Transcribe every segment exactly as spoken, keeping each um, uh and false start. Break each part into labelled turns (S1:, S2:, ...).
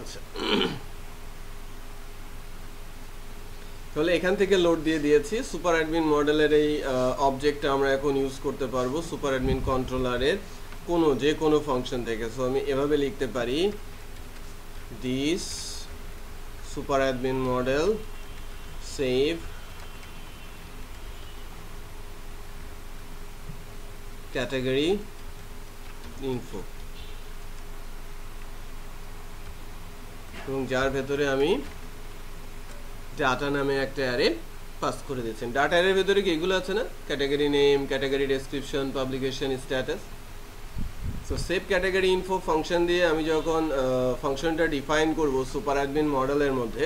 S1: আচ্ছা, তাহলে এখান থেকে লোড দিয়ে দিয়েছি। সুপার অ্যাডমিন মডেলের এই অবজেক্টটা আমরা এখন ইউজ করতে পারবো সুপার অ্যাডমিন কন্ট্রোলারের কোনো যে কোনো ফাংশন থেকে। সো আমি এভাবে লিখতে পারি, this super admin model save category info, এবং যার ভেতরে আমি ডাটা নামে একটা অ্যারে পাস করে দিয়েছেন। ডাটা অ্যারের ভেতরে কি এগুলো আছে না, category name, category description, publication status. So save category info function দিয়ে আমি যখন ফাংশনটা ডিফাইন করব সুপার অ্যাডমিন মডেলের মধ্যে,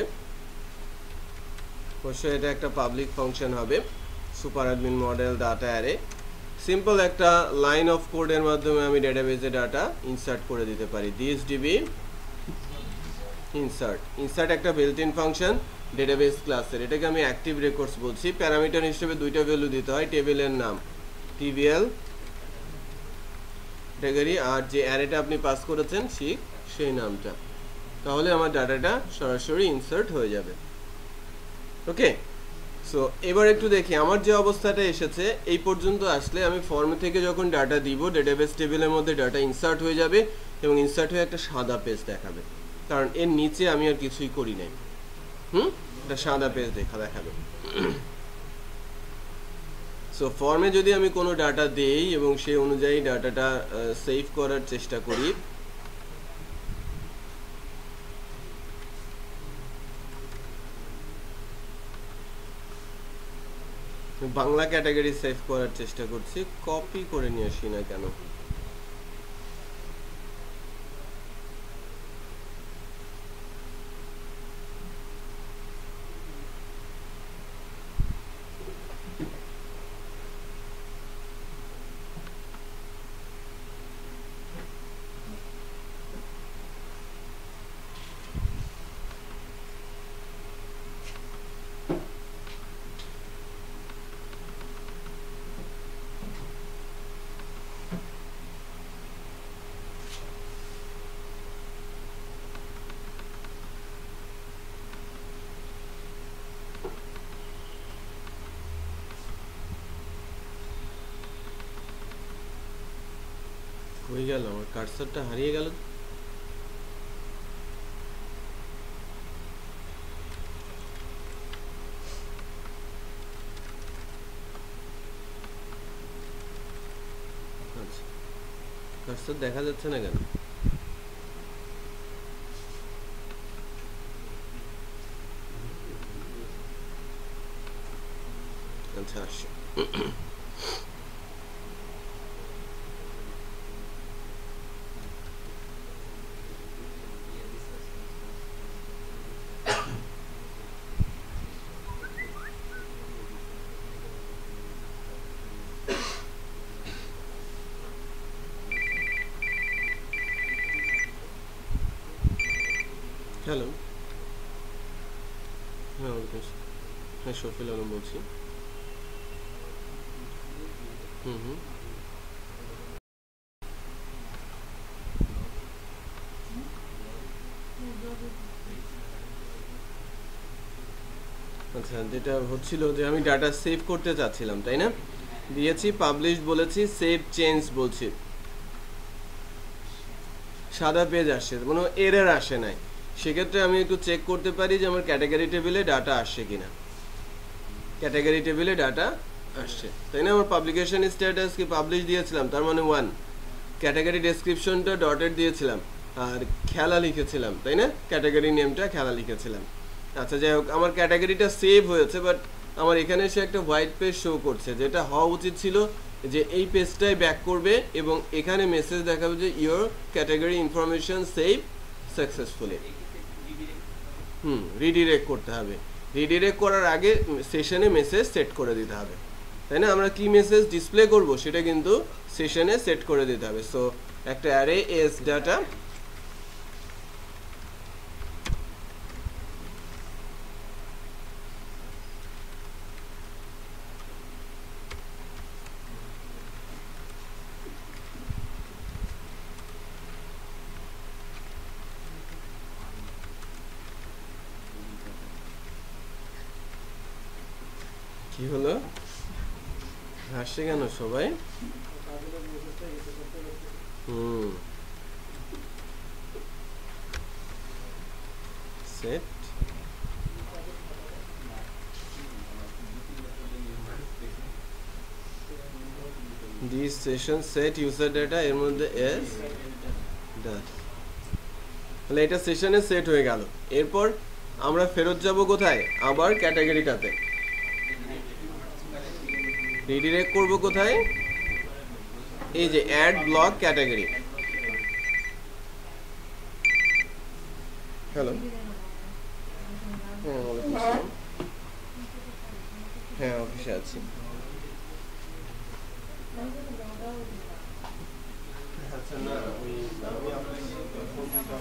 S1: অবশ্যই এটা একটা পাবলিক ফাংশন হবে, super admin model data array. Simple একটা লাইন অফ কোডের মাধ্যমে আমি ডেটাবেসে ডাটা ইনসার্ট করে দিতে পারি। দিস ডিবি ইনসার্ট, ইনসার্ট একটা বিল্ট ইন ফাংশন ডেটাবেস ক্লাসের, এটাকে আমি অ্যাক্টিভ রেকর্ডস বলছি। প্যারামিটার হিসেবে দুইটা ভ্যালু দিতে হয়, টেবিলের নাম টিবিএল ক্যাটাগরি আর যে অ্যারেটা আপনি পাস করেছেন ঠিক সেই নামটা, তাহলে আমার ডাটাটা সরাসরি ইনসার্ট হয়ে যাবে। ওকে, সো এবার একটু দেখি আমার যে অবস্থাটা এসেছে এই পর্যন্ত আসলে আমি ফর্ম থেকে যখন ডাটা দিব ডেটাবেস টেবিলের মধ্যে ডাটা ইনসার্ট হয়ে যাবে এবং ইনসার্ট হয়ে একটা সাদা পেজ দেখাবে, কারণ এর নিচে আমি আর কিছুই করি নাই। হুম, একটা সাদা পেজ দেখা দেখাবে। সো ফর্মে যদি আমি কোনো ডাটা দেই এবং সেই অনুযায়ী ডাটাটা সেভ করার চেষ্টা করি, বাংলা ক্যাটাগরি সেভ করার চেষ্টা করছি, কপি করে নিয়ে আসি না কেন? হয়ে গেল, আমার কার্সারটা হারিয়ে গেল। আচ্ছা, কার্সার দেখা যাচ্ছে না কেন? আচ্ছা, আসছে। হ্যালো, হ্যাঁ হ্যাঁ শফিল আলম বলছি। হুম হুম আচ্ছা, যেটা হচ্ছিল যে আমি ডাটা সেভ করতে চাচ্ছিলাম, তাই না? দিয়েছি পাবলিশ বলেছি, সেভ চেঞ্জ বলছি, সাদা পেজ আসছে, কোনো এরর আসে নাই। সেক্ষেত্রে আমি একটু চেক করতে পারি যে আমার ক্যাটাগরি টেবিলে ডাটা আসছে কিনা। ক্যাটাগরি টেবিলে ডাটা আসছে, তাই না? আমার পাবলিকেশন স্ট্যাটাস কি পাবলিশ দিয়েছিলাম, তার মানে ওয়ান। ক্যাটাগরি ডেসক্রিপশনটা ডটেড দিয়েছিলাম আর খেলা লিখেছিলাম, তাই না? ক্যাটাগরি নেমটা খেলা লিখেছিলাম। আচ্ছা, যাই হোক, আমার ক্যাটাগরিটা সেভ হয়েছে, বাট আমার এখানে এসে একটা হোয়াইট পেজ শো করছে, যেটা হওয়া উচিত ছিল যে এই পেজটাই ব্যাক করবে এবং এখানে মেসেজ দেখাবে যে your category information save successfully. Hmm, redirect করতে হবে। রিডিরেক্ট করার আগে সেশনে মেসেজ সেট করে দিতে হবে, তাই না? আমরা কি মেসেজ ডিসপ্লে করব সেটা কিন্তু সেশনে সেট করে দিতে হবে। সো একটা অ্যারে এস ডাটা, কি হলো হাসছে কেন সবাই hmm set this session set user data এর মধ্যে is done তাহলে এটা সেশনে সেট হয়ে গেল এরপর আমরা ফেরত যাব কোথায় আবার ক্যাটাগরিটাতে রিডিরেক্ট করব কোথায় এই যে অ্যাড ব্লক ক্যাটাগরি হ্যালো হ্যাঁ ওয়ালাইকুম আসসালাম হ্যাঁ অফিসে আছি আচ্ছা না ওই আমি আপনাকে ফোন দিতাম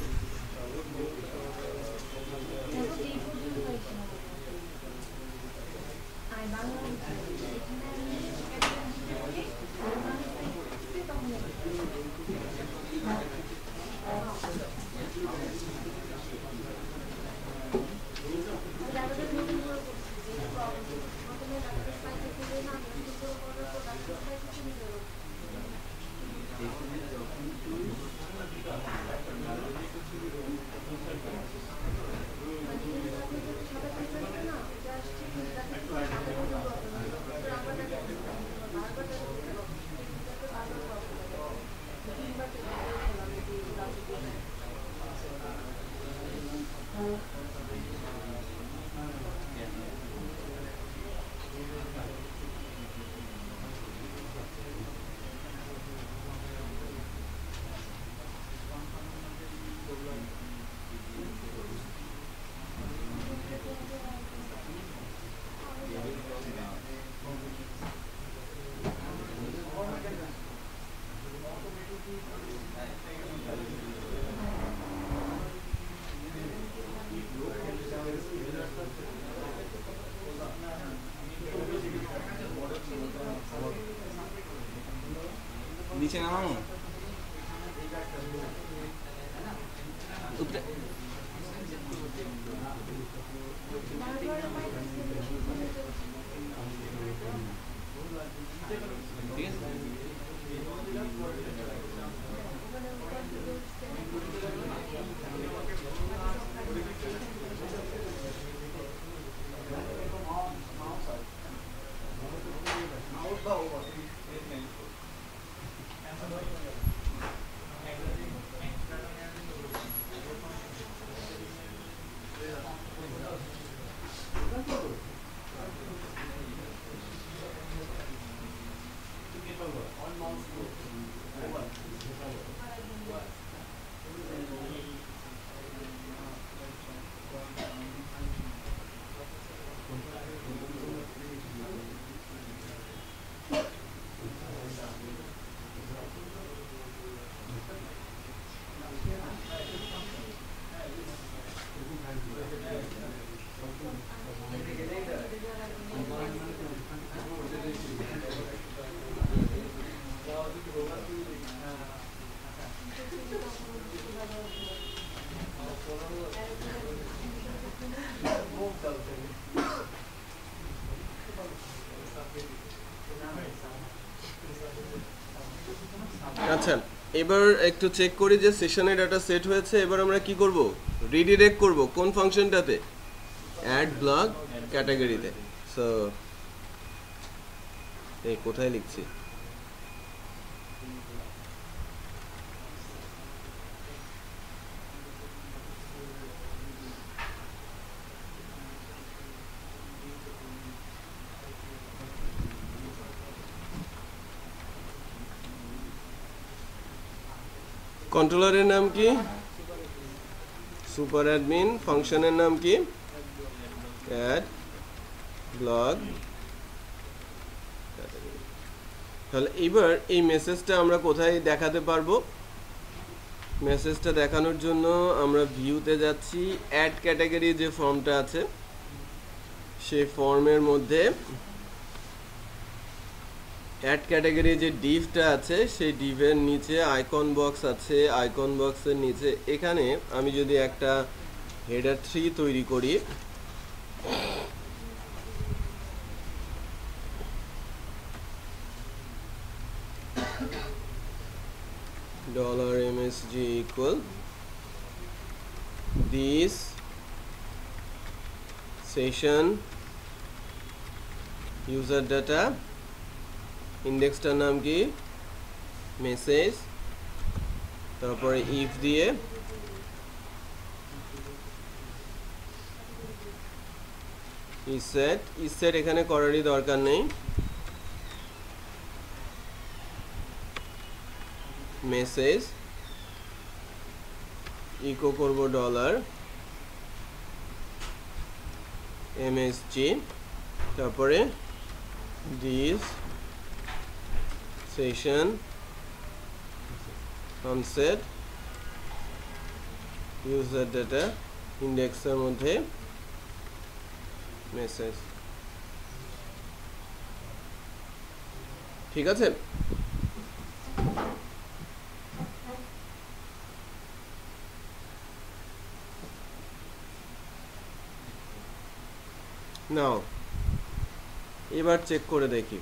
S2: নিচে নামাও উপরে
S1: আচ্ছা এবার একটু চেক করি যে সেশনে ডাটা সেট হয়েছে এবার আমরা কি করব রিডিরেক্ট করব কোন ফাংশনটাতে অ্যাড ব্লক ক্যাটাগরিতে সো এই কোথায় লিখছি কন্ট্রোলারের নাম কি সুপার অ্যাডমিন ফাংশনের নাম কি অ্যাড ব্লক তাহলে এবার এই মেসেজটা আমরা কোথায় দেখাতে পারবো মেসেজটা দেখানোর জন্য আমরা ভিউতে যাচ্ছি অ্যাড ক্যাটাগরি যে ফর্মটা আছে সেই ফর্মের মধ্যে অ্যাড ক্যাটাগরি যে ডিভটা আছে সেই ডিভের নিচে আইকন বক্স আছে আইকন বক্সের নিচে এখানে আমি যদি একটা হেডার থ্রি তৈরি করি msg equal this session user data ইন্ডেক্সটার নাম কি মেসেজ তারপরে if দিয়ে ইসেট ইসেট এখানে করারই দরকার নেই মেসেজ ইকো করব ডলার এমএসজি তারপরে this session unset user data ইন্ডেক্সের মধ্যে মেসেজ ঠিক আছে নাও এবার চেক করে দেখি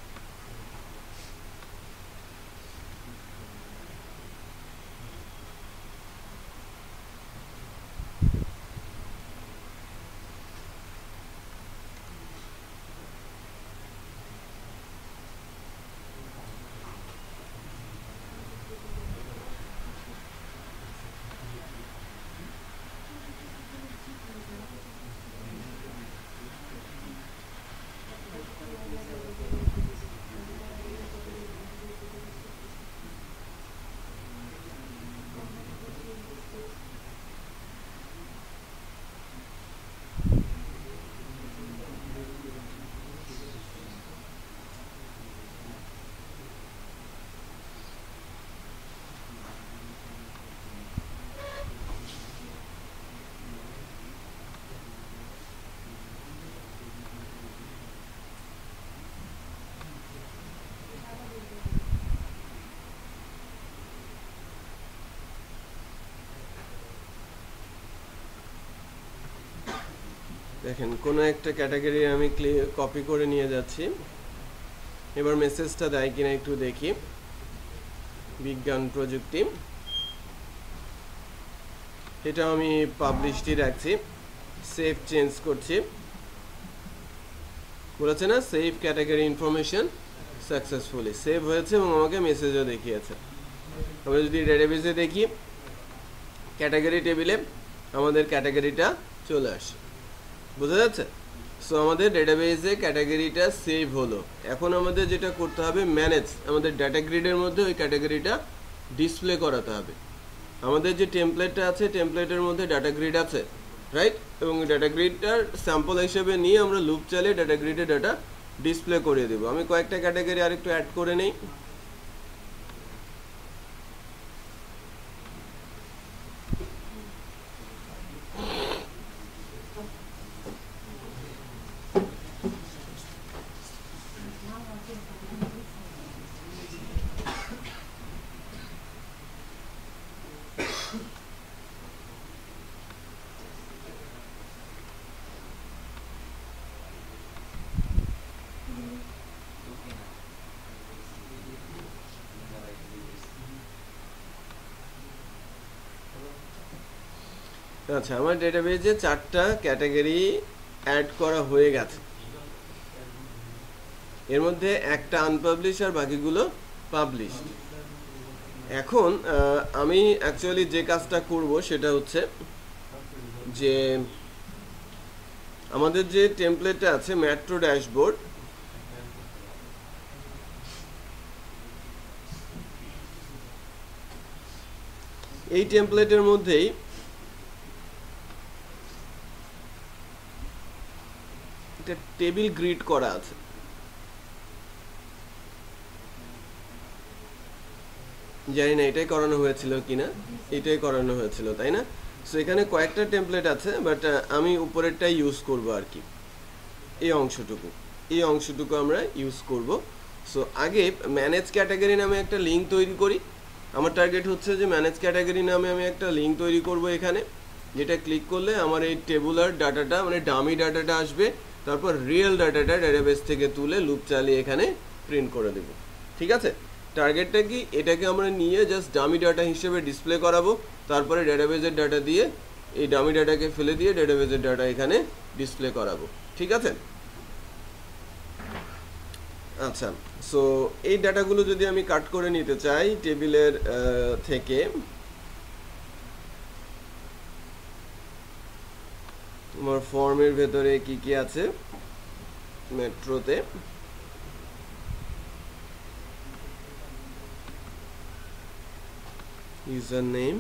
S1: দেখেন কোন একটা ক্যাটাগরি আমি কপি করে নিয়ে যাচ্ছি এবার মেসেজটা দেয় কিনা একটু দেখি বিজ্ঞান প্রযুক্তি এটা আমি পাবলিশডি রাখছি সেভ চেঞ্জ করছি বলেছে না save category information successfully save হয়েছে এবং আমাকে মেসেজও দেখিয়েছে আমরা যদি ডেটাবেসে দেখি ক্যাটাগরি টেবিলে আমাদের ক্যাটাগরিটা চলে আসে বুঝা যাচ্ছে সো আমাদের ডেটাবেসে ক্যাটাগরিটা সেভ হলো এখন আমাদের যেটা করতে হবে ম্যানেজ আমাদের ডাটা গ্রিডের মধ্যে ওই ক্যাটাগরিটা ডিসপ্লে করাতে হবে আমাদের যে টেমপ্লেটটা আছে টেমপ্লেটের মধ্যে ডাটা গ্রিড আছে রাইট এবং ডাটা গ্রিডটার স্যাম্পল হিসেবে নিয়ে আমরা লুপ চালিয়ে ডাটা গ্রিডে ডাটা ডিসপ্লে করে দেব আমি কয়েকটা ক্যাটাগরি আরেকটু অ্যাড করে নেই আচ্ছা আমার ডেটাবেসে চারটা ক্যাটাগরি অ্যাড করা হয়ে গেছে এর মধ্যে একটা আনপাবলিশ আর বাকিগুলো পাবলিশড এখন আমি অ্যাকচুয়ালি যে কাজটা করব সেটা হচ্ছে যে আমাদের যে টেমপ্লেটটা আছে মেট্রো ড্যাশবোর্ড এই টেমপ্লেটের মধ্যেই একটা টেবিল গ্রিড করা আছে জানি না এটাই করানো হয়েছিল কিনা এটাই করানো হয়েছিল তাই না সো এখানে কয়েকটা টেমপ্লেট আছে বাট আমি উপরেরটাই ইউজ করব আর কি এই অংশটুকু এই অংশটুকু আমরা ইউজ করব সো আগে ম্যানেজ ক্যাটাগরি নামে একটা লিঙ্ক তৈরি করি আমার টার্গেট হচ্ছে যে ম্যানেজ ক্যাটাগরি নামে আমি একটা লিঙ্ক তৈরি করব এখানে যেটা ক্লিক করলে আমার এই টেবুলার ডাটাটা মানে ডামি ডাটাটা আসবে তারপর রিয়েল ডাটাটা ডেটাবেস থেকে তুলে লুপ চালিয়ে এখানে প্রিন্ট করে দেব ঠিক আছে টার্গেটটা কি, এটাকে আমরা নিয়ে জাস্ট ডামি ডাটা হিসেবে ডিসপ্লে করাবো, তারপরে ডেটাবেজের ডাটা দিয়ে এই ডামি ডাটাকে ফেলে দিয়ে ডেটাবেজের ডাটা এখানে ডিসপ্লে করাবো, ঠিক আছে? আচ্ছা, সো এই ডাটাগুলো যদি আমি কাট করে নিতে চাই টেবিলের থেকে, আমার ফর্মের ভেতরে কি কি আছে মেট্রোতে, ইউজার নেম,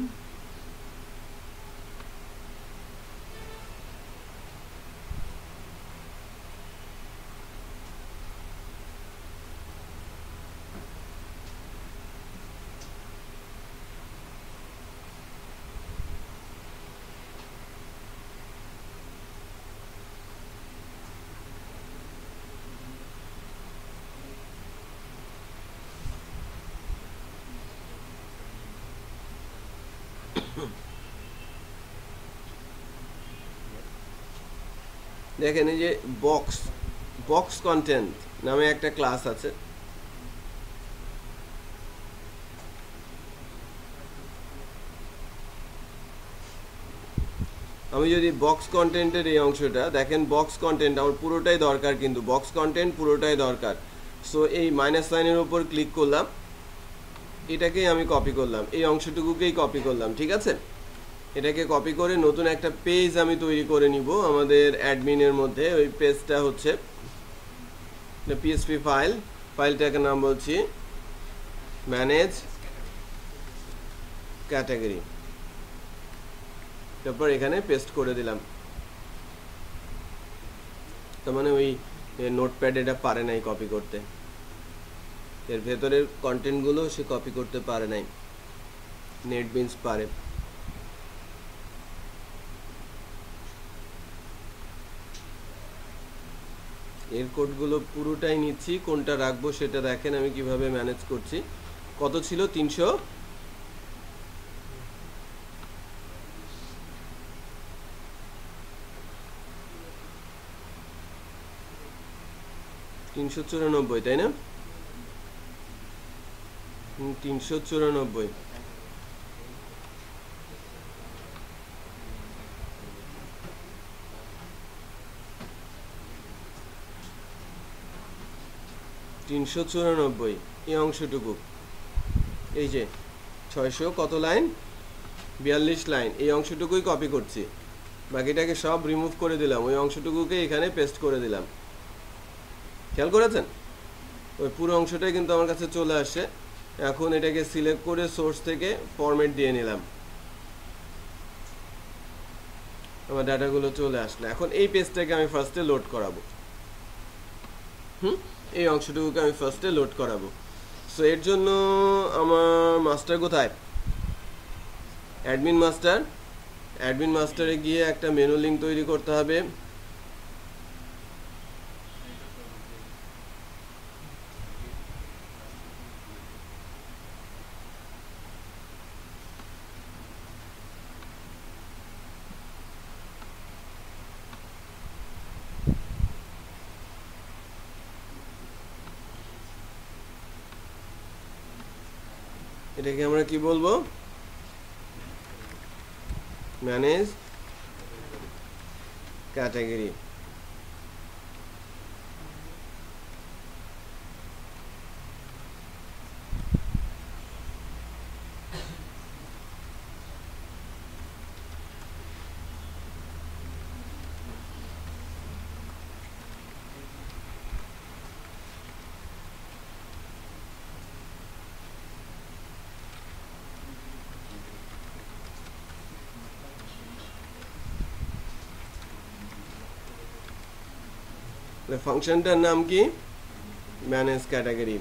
S1: দেখেন এই যে বক্স বক্স কন্টেন্ট নামে একটা ক্লাস আছে, আমি যদি বক্স কন্টেন্টের এই অংশটা দেখেন, বক্স কন্টেন্ট আমার পুরোটাই দরকার, কিন্তু বক্স কন্টেন্ট পুরোটাই দরকার। সো এই মাইনাস সাইনের উপর ক্লিক করলাম, এটাকেই আমি কপি করলাম, এই অংশটুকুকেই কপি করলাম, ঠিক আছে? এটাকে কপি করে নতুন একটা পেজ আমি তৈরি করে নিব আমাদের অ্যাডমিনের মধ্যে। ওই পেজটা হচ্ছে পিএসপি ফাইল, ফাইলটাকে নাম বলছি ম্যানেজ ক্যাটাগরি, তারপর এখানে পেস্ট করে দিলাম। তার মানে ওই নোটপ্যাড এটা পারে নাই কপি করতে, এর ভেতরের কন্টেন্টগুলো সে কপি করতে পারে নাই, নেটবিনস পারে। এর কোডগুলো পুরোটাই নিচ্ছি, কোনটা রাখবো সেটা দেখেন আমি কিভাবে ম্যানেজ করছি। কত ছিল? তিনশো তিনশো চুরানব্বই, তাই না? তিনশো চুরানব্বই, তিনশো চুরানব্বই এই অংশটুকু, এই যে ছয়শো কত লাইন, বিয়াল্লিশ লাইন, এই অংশটুকুই কপি করছি, বাকিটাকে সব রিমুভ করে দিলাম, ওই অংশটুকুকে এখানে পেস্ট করে দিলাম। খেয়াল করেছেন? ওই পুরো অংশটাই কিন্তু আমার কাছে চলে আসে। এখন এটাকে সিলেক্ট করে সোর্স থেকে ফরম্যাট দিয়ে নিলাম, আমার ডাটাগুলো চলে আসলো। এখন এই পেজটাকে আমি ফার্স্টে লোড করাবো, হুম এই অংশটুকুকে আমি ফার্স্টে লোড করাবো। সো এর জন্য আমার মাস্টার কোথায়? অ্যাডমিন মাস্টার, অ্যাডমিন মাস্টারে গিয়ে একটা মেনু লিঙ্ক তৈরি করতে হবে। এটাকে আমরা কি বলবো? Manage category. ফাংশনটার নাম কি? Manage category.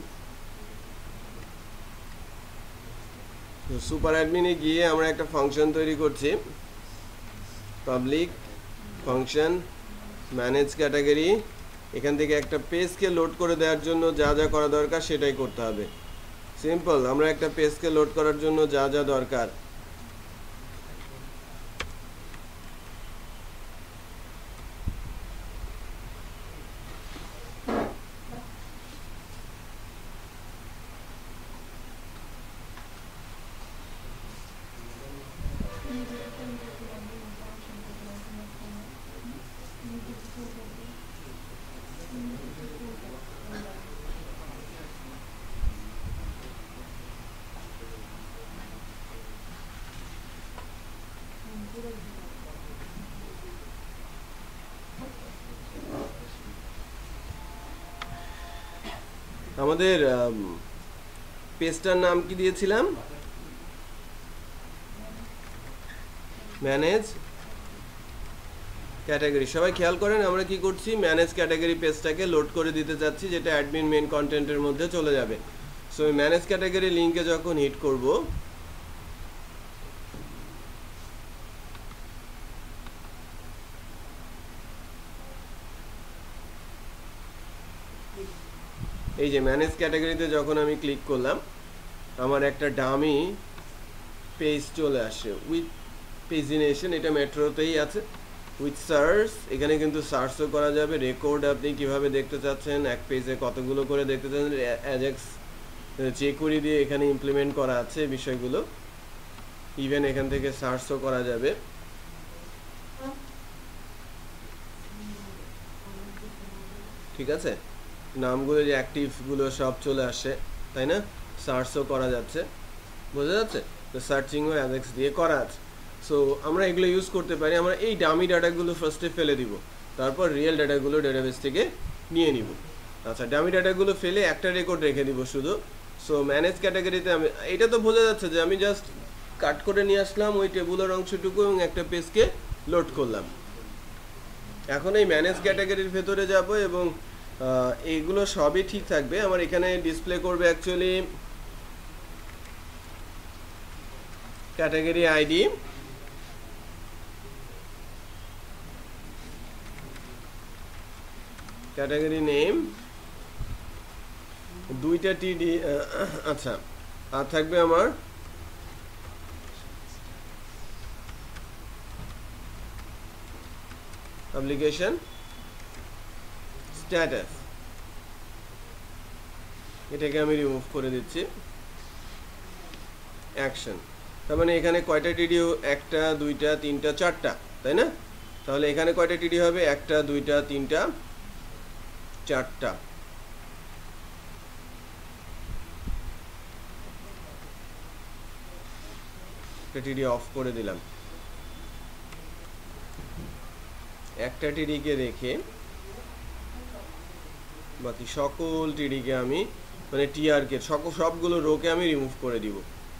S1: সুপার অ্যাডমিনে গিয়ে আমরা একটা ফাংশন তৈরি করছি, পাবলিক ফাংশন ম্যানেজ ক্যাটাগরি। এখান থেকে একটা পেজকে লোড করে দেওয়ার জন্য যা যা করা দরকার সেটাই করতে হবে। সিম্পল, আমরা একটা পেজকে লোড করার জন্য যা যা দরকার, আমাদের পেজটার নাম কি দিয়েছিলাম? Manage category. সবাই খেয়াল করেন আমরা কি করছি, ম্যানেজ ক্যাটাগরি পেজটাকে লোড করে দিতে যাচ্ছি, যেটা অ্যাডমিন মেইন কন্টেন্টের মধ্যে চলে যাবে। সো এই ম্যানেজ ক্যাটাগরি লিঙ্কে যখন হিট করব, এই যে ম্যানেজ ক্যাটাগরিতে যখন আমি ক্লিক করলাম, আমার একটা ডামি পেজ চলে আসে উইথ পেজিনেশন, এটা মেট্রোতেই আছে। উইথ সার্চ, এখানে কিন্তু সার্চও করা যাবে। রেকর্ড আপনি কিভাবে দেখতে চাচ্ছেন, এক পেজে কতগুলো করে দেখতে চাচ্ছেন, অ্যাজাক্স চেকুরি দিয়ে এখানে ইমপ্লিমেন্ট করা আছে বিষয়গুলো। ইভেন এখান থেকে সার্চও করা যাবে। ঠিক আছে, নামগুলো যে অ্যাক্টিভগুলো সব চলে আসে, তাই না? সার্চও করা যাচ্ছে, বোঝা যাচ্ছে? তো সার্চিংও অ্যাজাক্স দিয়ে করা আছে। সো আমরা এগুলো ইউজ করতে পারি। আমরা এই ডামি ডাটাগুলো ফার্স্টে ফেলে দিব, তারপর রিয়েল ডাটাগুলো ডেটাবেস থেকে নিয়ে নিব। আচ্ছা, ডামি ডাটাগুলো ফেলে একটা রেকর্ড রেখে দিব শুধু। সো ম্যানেজ ক্যাটাগরিতে আমি, এটা তো বোঝা যাচ্ছে যে আমি জাস্ট কাট করে নিয়ে আসলাম ওই টেবুলের অংশটুকু এবং একটা পেজকে লোড করলাম। এখন এই ম্যানেজ ক্যাটাগরির ভেতরে যাব এবং এইগুলো সবই ঠিক থাকবে। আমার এখানে ডিসপ্লে করবে actually category ID, category name, দুইটা টিডি। আচ্ছা, আর থাকবে আমার পাবলিকেশন স্ট্যাটাস, এটাকে আমি রিমুভ করে দিচ্ছি। অ্যাকশন, তার মানে এখানে কয়টা টিডি? একটা, দুইটা, তিনটা, চারটা, তাই না? তাহলে এখানে কয়টা টিডি হবে? একটা, দুইটা, তিনটা, চারটা। টিডি অফ করে দিলাম। একটা টিডিকে রেখে বাকি সকল টিডিকে আমি, মানে টিআরকে সকল সবগুলো রোকে আমি রিমুভ করে দিব।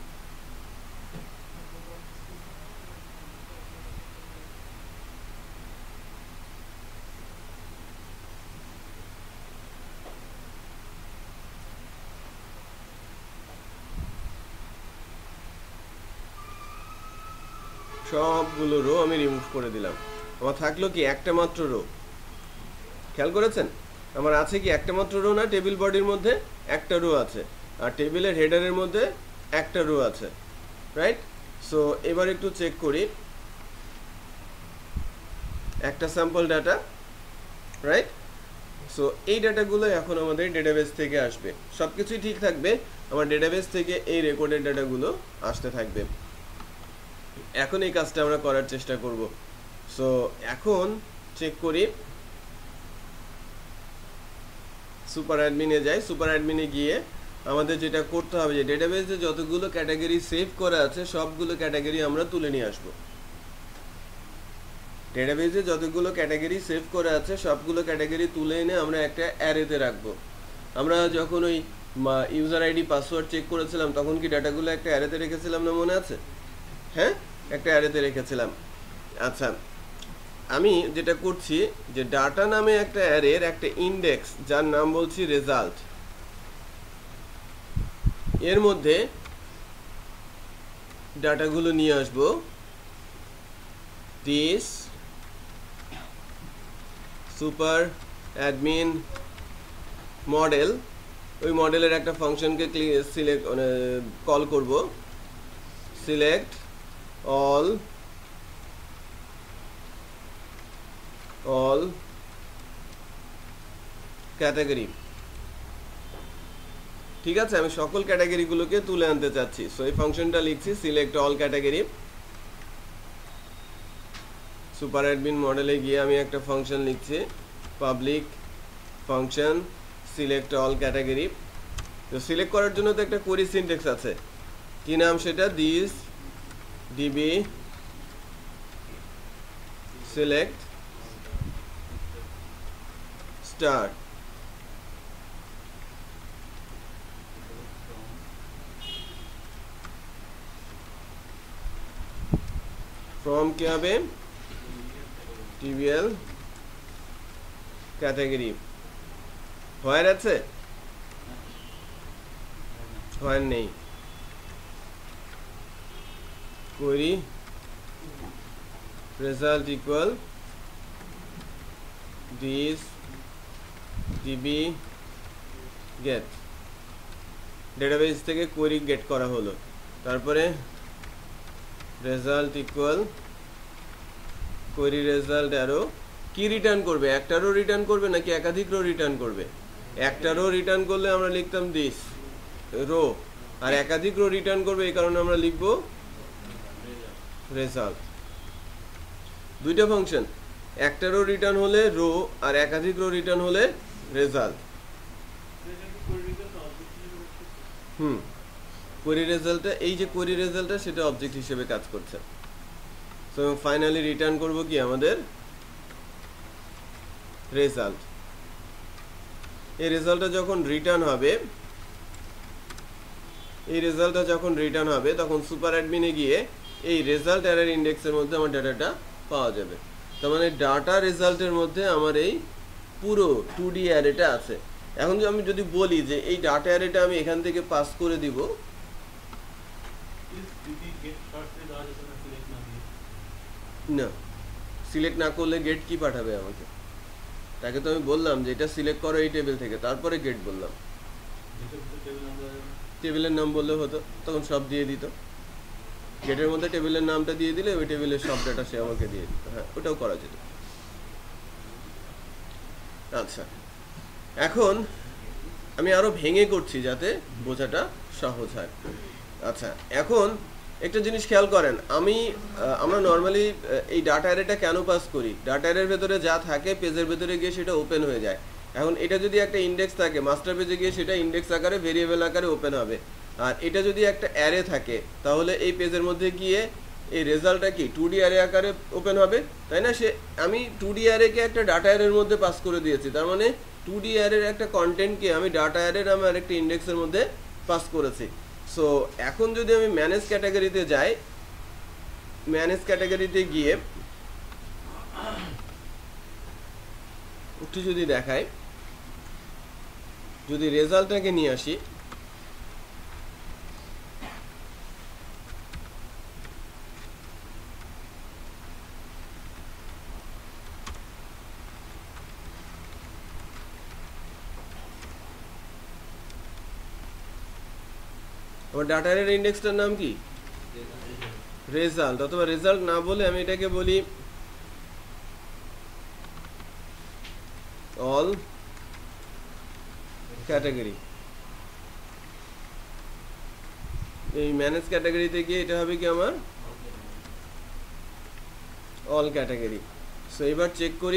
S1: সবগুলো রো আমি রিমুভ করে দিলাম। আমার থাকলো কি একটা মাত্র রো। খেয়াল করেছেন আমার আছে কি একটা মাত্র রো না? টেবিল বডির মধ্যে একটা রো আছে, আর টেবিলের হেডারের মধ্যে একটা রো আছে, রাইট? সো এবার একটু চেক করি একটা স্যাম্পল ডাটা, রাইট? সো এই ডাটাগুলো এখন আমাদের ডেটাবেস থেকে আসবে, সব কিছুই ঠিক থাকবে। আমার ডেটাবেস থেকে এই রেকর্ডের ডাটাগুলো আসতে থাকবে। এখন এই কাজটা আমরা করার চেষ্টা করব। সো এখন চেক করি, সুপার অ্যাডমিনে যাই। সুপার অ্যাডমিনে গিয়ে আমাদের যেটা করতে হবে, যে ডেটাবেসে যতগুলো ক্যাটাগরি সেভ করা আছে সবগুলো ক্যাটাগরি আমরা তুলে নিয়ে আসবো। ডেটাবেসে যতগুলো ক্যাটাগরি সেভ করা আছে সবগুলো ক্যাটাগরি তুলে এনে আমরা একটা অ্যারেতে রাখবো। আমরা যখন ওই ইউজার আইডি পাসওয়ার্ড চেক করেছিলাম তখন কি ডাটাগুলো একটা অ্যারেতে রেখেছিলাম না, মনে আছে? হ্যাঁ, একটা অ্যারেতে রেখেছিলাম। আচ্ছা, আমি যেটা করছি যে ডাটা নামে একটা অ্যারের একটা ইন্ডেক্স, যার নাম বলছি রেজাল্ট, এর মধ্যে ডাটাগুলো নিয়ে আসবো। দিস সুপার অ্যাডমিন মডেল, ওই মডেলের একটা ফাংশনকে সিলেক্ট মানে কল করব, সিলেক্ট অল অল ক্যাটাগরি। ঠিক আছে, আমি সকল ক্যাটাগরিগুলোকে তুলে আনতে চাচ্ছি। সো এই ফাংশনটা লিখছি select all category. Super admin মডেলে গিয়ে আমি একটা ফাংশন লিখছি, public function select all category. তো সিলেক্ট করার জন্য তো একটা কোয়েরি সিনট্যাক্স আছে, কি নাম সেটা? This DB select star from কি হবে টিবিএল ক্যাটাগরি হোয়ার আছে হোয়ার নেই query result equal this db get database থেকে query get করা হলো তারপরে result equal query result arrow কি রিটার্ন করবে একটা রো রিটার্ন করবে নাকি একাধিক রো রিটার্ন করবে একটা রো রিটার্ন করলে আমরা লিখতাম this রো আর একাধিক রো রিটার্ন করবে এই কারণে আমরা লিখব result দুইটা ফাংশন একটা রো রিটার্ন হলে রো আর একাধিক রো রিটার্ন হলে রেজাল্ট হুম কোয়েরি রেজাল্টটা এই যে কোয়েরি রেজাল্টটা সেটা অবজেক্ট হিসেবে কাজ করছে সো ফাইনালি রিটার্ন করব কি আমাদের রেজাল্ট এই রেজাল্টটা যখন রিটার্ন হবে এই রেজাল্টটা যখন রিটার্ন হবে তখন সুপার অ্যাডমিনে গিয়ে এই রেজাল্ট অ্যারের ইন্ডেক্সের মধ্যে আমার ডাটাটা পাওয়া যাবে তার মানে ডাটা রেজাল্টের মধ্যে আমার এই পুরো টু ডি অ্যারেটা আছে এখন যদি আমি যদি বলি যে এই ডাটা অ্যারেটা আমি এখান থেকে পাস করে দিব না সিলেক্ট না করলে গেট কি পাঠাবে আমাকে তাকে তো আমি বললাম যে এটা সিলেক্ট করো এই টেবিল থেকে তারপরে গেট বললাম টেবিলের নাম বললে হতো তখন সব দিয়ে দিত গেটের মধ্যে টেবিলের নামটা দিয়ে দিলে ওই টেবিলের সব ডাটা সে আমাকে দিয়ে দিত হ্যাঁ ওটাও করা যেত আচ্ছা এখন আমি আরো ভেঙে করছি যাতে বোঝাটা সহজ হয় আচ্ছা এখন একটা জিনিস খেয়াল করেন আমি আমরা নরমালি এই ডাটা অ্যারেটা কেন পাস করি ডাটা অ্যারের ভেতরে যা থাকে পেজের ভেতরে গিয়ে সেটা ওপেন হয়ে যায় এখন এটা যদি একটা ইন্ডেক্স থাকে মাস্টার পেজে গিয়ে সেটা ইন্ডেক্স আকারে ভেরিয়েবল আকারে ওপেন হবে আর এটা যদি একটা অ্যারে থাকে তাহলে এই পেজের মধ্যে গিয়ে এই রেজাল্টটা কি টু ডি অ্যারে আকারে ওপেন হবে তাই না সে আমি টু ডি অ্যারেকে একটা ডাটা অ্যারের মধ্যে পাস করে দিয়েছি তার মানে টু ডি অ্যারের একটা কন্টেন্টকে আমি ডাটা অ্যারের আমি আরেকটা ইন্ডেক্সের মধ্যে পাস করেছি সো এখন যদি আমি ম্যানেজ ক্যাটাগরিতে যাই ম্যানেজ ক্যাটাগরিতে গিয়ে একটু যদি দেখাই যদি রেজাল্টটাকে নিয়ে আসি আমার ডাটা অ্যারের ইন্ডেক্সটার নাম কি রেজাল্ট অথবা রেজাল্ট না বলে আমি এটাকে বলি অল ক্যাটাগরি এই ম্যানেজ ক্যাটাগরিতে গিয়ে এটা হবে কি আমার অল ক্যাটাগরি সো এবার চেক করি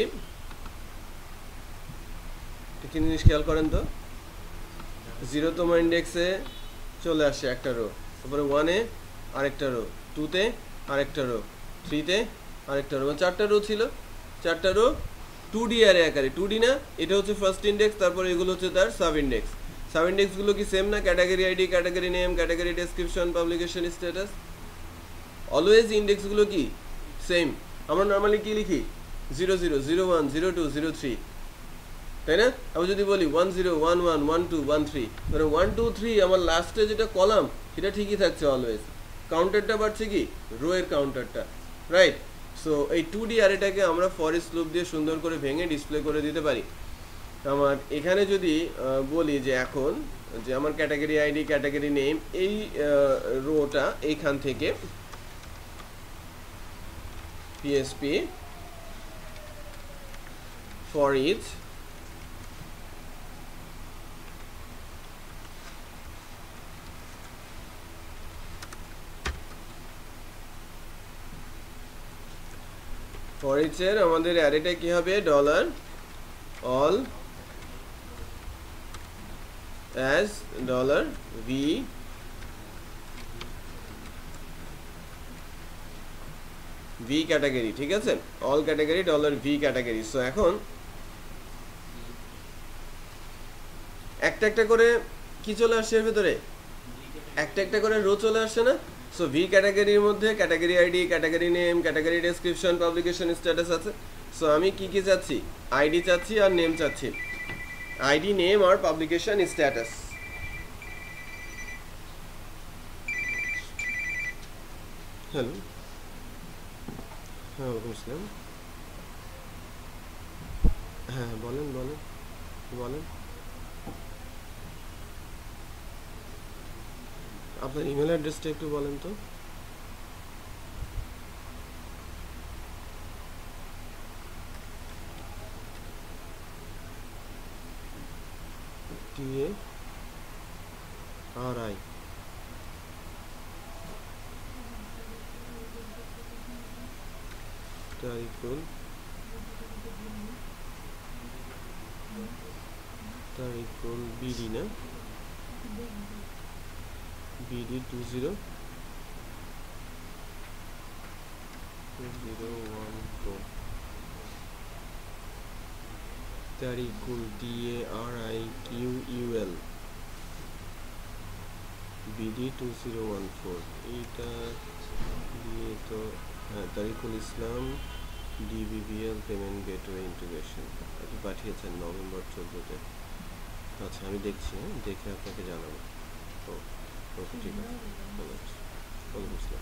S1: কি জিনিস খেয়াল করেন তো জিরোতম ইন্ডেক্সে চলে আসছে একটা রো তারপরে ওয়ানে আরেকটা রো টুতে আরেকটা রো থ্রিতে আরেকটা রো চারটা রো ছিল চারটা রো টু ডি অ্যারে আকারে টু ডি না এটা হচ্ছে ফার্স্ট ইন্ডেক্স তারপরে এগুলো হচ্ছে তার সাব ইন্ডেক্স সাব ইন্ডেক্সগুলো কি সেম না category ID category name category description publication status always ইন্ডেক্সগুলো কি সেম আমরা নর্মালি কি লিখি zero zero zero one zero two zero three তাই না আমি যদি বলি one zero one one one two one three মানে ওয়ান টু থ্রি আমার লাস্টে যেটা কলাম সেটা ঠিকই থাকছে অলওয়েজ কাউন্টারটা বাড়ছে কি রো এর কাউন্টারটা রাইট সো এই টু ডি অ্যারেটাকে আমরা ফর ইচ লুপ দিয়ে সুন্দর করে ভেঙে ডিসপ্লে করে দিতে পারি আমার এখানে যদি বলি যে এখন যে আমার ক্যাটাগরি আইডি ক্যাটাগরি নেম এই রোটা এইখান থেকে PHP for each for each এর আমাদের অ্যারেটা কি হবে dollar all as dollar V V category, ঠিক আছে, all category dollar V category. So এখন একটা একটা করে কি চলে আসছে এর ভিতরে, একটা একটা করে রো চলে আসছে না। সো ভি ক্যাটাগরির মধ্যে category ID, category name, category description, publication status আছে। সো আমি কি কি চাচ্ছি, আইডি চাচ্ছি আর নেম চাচ্ছি, আইডি নেম আর পাবলিকেশন স্ট্যাটাস। হ্যালো, হ্যাঁ ওয়ালাইকুম আসসালাম, হ্যাঁ বলেন বলেন বলেন। আপনার ইমেল অ্যাড্রেসটা একটু বলেন তো। T A R I Tarikul Tarikul BD না, BD two zero two zero one four, Tarikul T A R I Q U L BD two zero one four, এইটা দিয়ে তো হ্যাঁ Tarikul Islam DBBL payment gateway integration আপনি পাঠিয়েছেন নভেম্বর চোদ্দোতে। আচ্ছা আমি দেখছি, হ্যাঁ দেখে আপনাকে জানাবো। ও ওকে ঠিক আছে, ভালো আছে, ওয়ালাইকুম আসসালাম।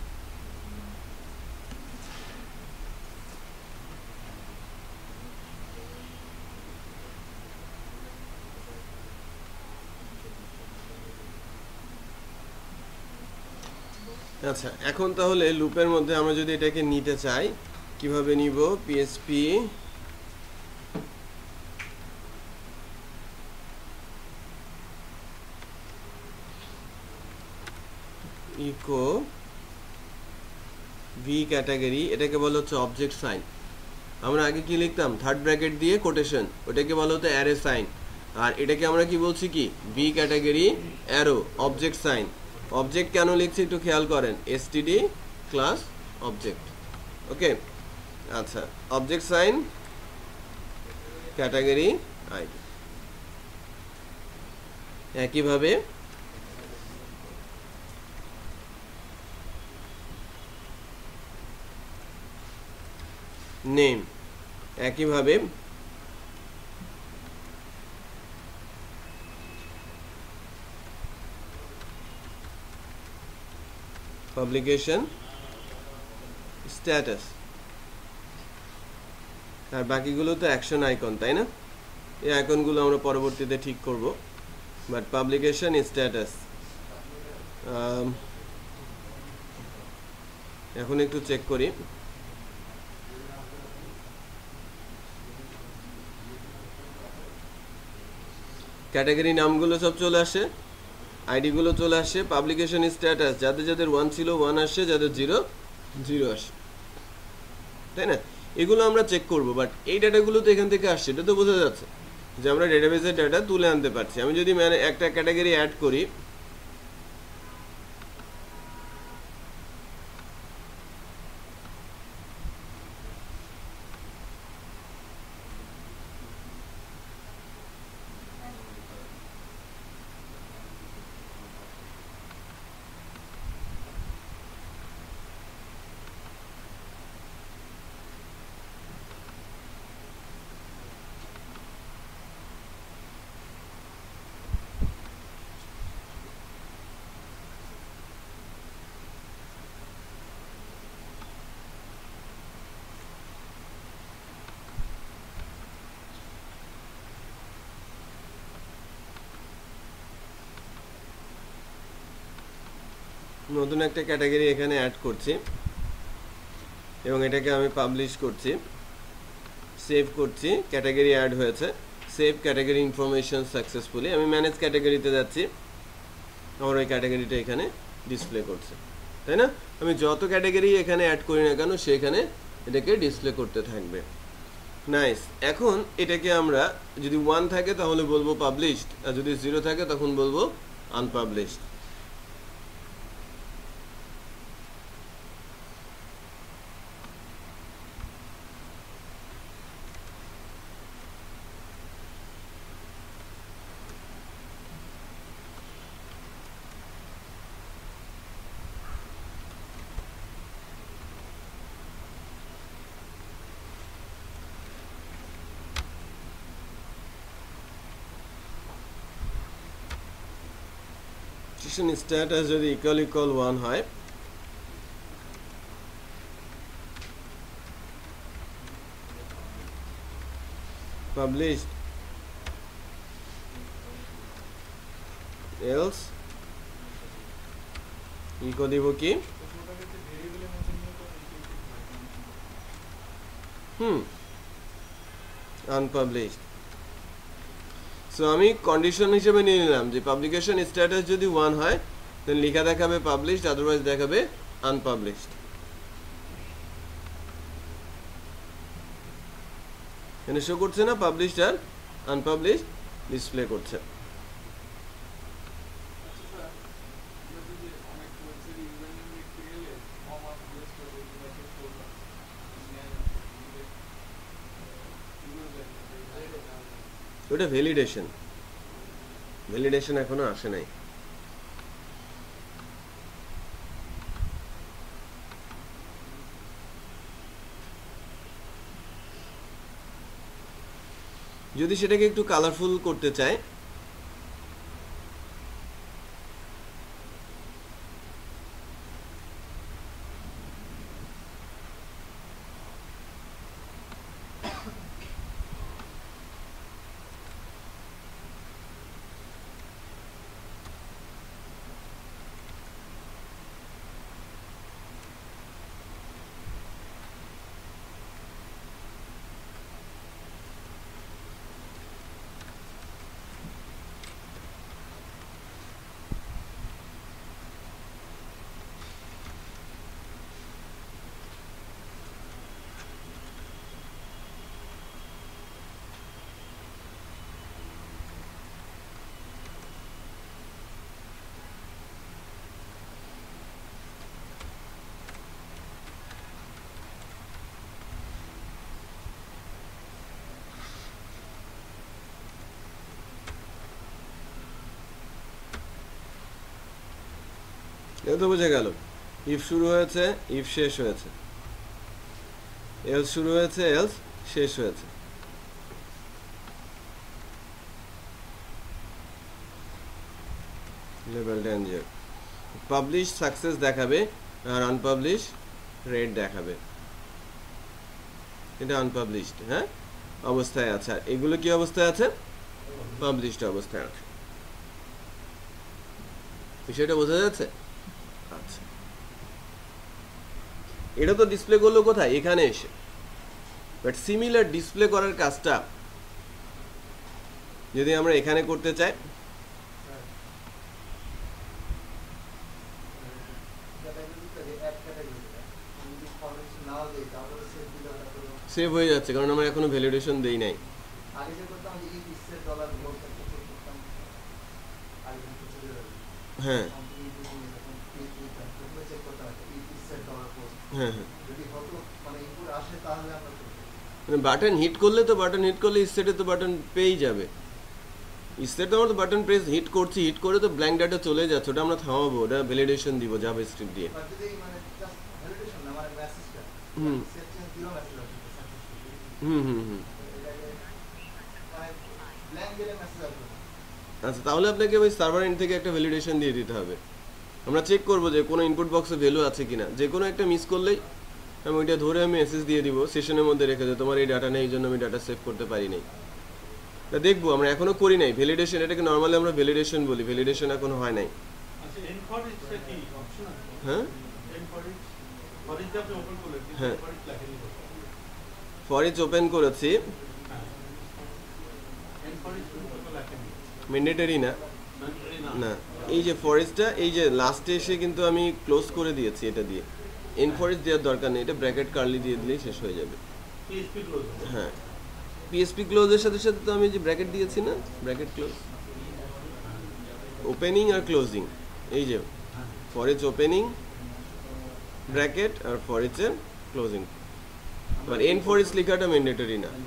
S1: আচ্ছা এখন তাহলে লুপের মধ্যে আমরা যদি এটাকে নিতে চাই কিভাবে নিব, পিএসপি ইকো ভি ক্যাটাগরি, এটাকে বলা হচ্ছে অবজেক্ট সাইন। আমরা আগে কি লিখতাম, থার্ড ব্র্যাকেট দিয়ে কোটেশন, ওটাকে বলা হতো অ্যারে সাইন। আর এটাকে আমরা কি বলছি কি, V category arrow object sign. Object কেন লিখছি একটু খেয়াল করেন, এসটিডি ক্লাস অবজেক্ট, ওকে। আচ্ছা অবজেক্ট সাইন ক্যাটাগরি আইডি, একইভাবে নেম, একইভাবে পাবলিকেশন স্ট্যাটাস, আর বাকিগুলো তো অ্যাকশন আইকন, তাই না? এই আইকনগুলো আমরা পরবর্তীতে ঠিক করব, বাট পাবলিকেশন স্ট্যাটাস এখন একটু চেক করি। ক্যাটাগরি নামগুলো সব চলে আসে, আইডিগুলো চলে আসে, পাবলিকেশন স্ট্যাটাস যাদের যাদের ওয়ান ছিল ওয়ান আসে, যাদের জিরো জিরো আসে, তাই না? এগুলো আমরা চেক করব, বাট এই ডাটাগুলো তো এখান থেকে আসছে, এটা তো বোঝা যাচ্ছে যে আমরা ডেটাবেসের ডাটা তুলে আনতে পারছি। আমি যদি মানে একটা ক্যাটাগরি অ্যাড করি, নতুন একটা ক্যাটাগরি এখানে অ্যাড করছি এবং এটাকে আমি পাবলিশ করছি, সেভ করছি, ক্যাটাগরি অ্যাড হয়েছে, সেভ ক্যাটাগরি ইনফরমেশন সাকসেসফুলি। আমি ম্যানেজ ক্যাটাগরিতে যাচ্ছি, আমার ওই ক্যাটাগরিটা এখানে ডিসপ্লে করছে, তাই না? আমি যত ক্যাটাগরি এখানে অ্যাড করি না কেন সেখানে এটাকে ডিসপ্লে করতে থাকবে। নাইস। এখন এটাকে আমরা যদি ওয়ান থাকে তাহলে বলবো পাবলিশড, আর যদি জিরো থাকে তখন বলবো আনপাবলিশড। রেজিস্ট্রেশন স্ট্যাটাস যদি ইকুয়াল ইকুয়াল ওয়ান হয় published else ইকো দিব কি হুম আনপাবলিশড সো আমি কন্ডিশন হিসেবে নিয়ে নিলাম যে পাবলিকেশন স্ট্যাটাস যদি ওয়ান হয় দেন লেখা দেখাবে পাবলিশড আদারওয়াইজ দেখাবে আনপাবলিশড এখানে শো করছে না পাবলিশড আর আনপাবলিশড ডিসপ্লে করছে ওটা ভ্যালিডেশন ভ্যালিডেশন এখনো আসে নাই যদি সেটাকে একটু কালারফুল করতে চাই এটা তো বুঝে গেল ইফ শুরু হয়েছে ইফ শেষ হয়েছে এলস শুরু হয়েছে এলস শেষ হয়েছে লেভেল ডেঞ্জার পাবলিশ সাকসেস দেখাবে আর আনপাবলিশ রেড দেখাবে এটা আনপাবলিশড হ্যাঁ অবস্থায় আছে আর এগুলো কি অবস্থায় আছে পাবলিশড অবস্থায় আছে বিষয়টা বোঝা যাচ্ছে আচ্ছা এটা তো ডিসপ্লে করলো কোথায় এখানে এসে বাট সিমিলার ডিসপ্লে করার কাজটা যদি আমরা এখানে করতে চাই সেভ হয়ে যাচ্ছে কারণ আমরা এখনো ভ্যালিডেশন দেই নাই হ্যাঁ হ্যাঁ হ্যাঁ মানে বাটন হিট করলে তো বাটন হিট করলে স্টেটে তো বাটন পেয়েই যাবে স্টেটে আমরা তো বাটন প্রেস হিট করছি হিট করে তো ব্ল্যাঙ্ক ডাটা চলে যাচ্ছে ওটা আমরা থামাবো ওটা ভ্যালিডেশন দিব জাভাস্ক্রিপ্ট দিয়ে হুম হুম হুম হুম আচ্ছা তাহলে আপনাকে ওই সার্ভার এন্ড থেকে একটা ভ্যালিডেশন দিয়ে দিতে হবে আমরা চেক করবো যে কোনো ইনপুট বক্সে ভ্যালু আছে কিনা যে কোনো একটা মিস করলেই আমি ওইটা ধরে আমি মেসেজ দিয়ে দিব সেশনের মধ্যে রেখে দেবো তোমার এই ডাটা নেই এই জন্য আমি ডাটা সেভ করতে পারি নাই তা দেখবো আমরা এখনো করি নাই ভ্যালিডেশন এটাকে নর্মালি আমরা ভ্যালিডেশন বলি ভ্যালিডেশন এখনো হয় নাই হ্যাঁ হ্যাঁ ফর ইচ ওপেন করেছি ম্যান্ডেটরি না না এই যে ফরেস্টটা এই যে লাস্টে এসে কিন্তু আমি ক্লোজ করে দিয়েছি এটা দিয়ে এন ফরেস্ট দেওয়ার দরকার নেই এটা ব্র্যাকেট কার্লি দিয়ে দিলেই শেষ হয়ে যাবে হ্যাঁ পিএসপি ক্লোজের সাথে সাথে তো আমি যে ব্র্যাকেট দিয়েছি না ব্র্যাকেট ক্লোজ ওপেনিং আর ক্লোজিং এই যে ফর ইচ ওপেনিং ব্র্যাকেট আর ফর ইচ এর ক্লোজিং আর এন ফর ইচ লেখাটা ম্যান্ডেটরি না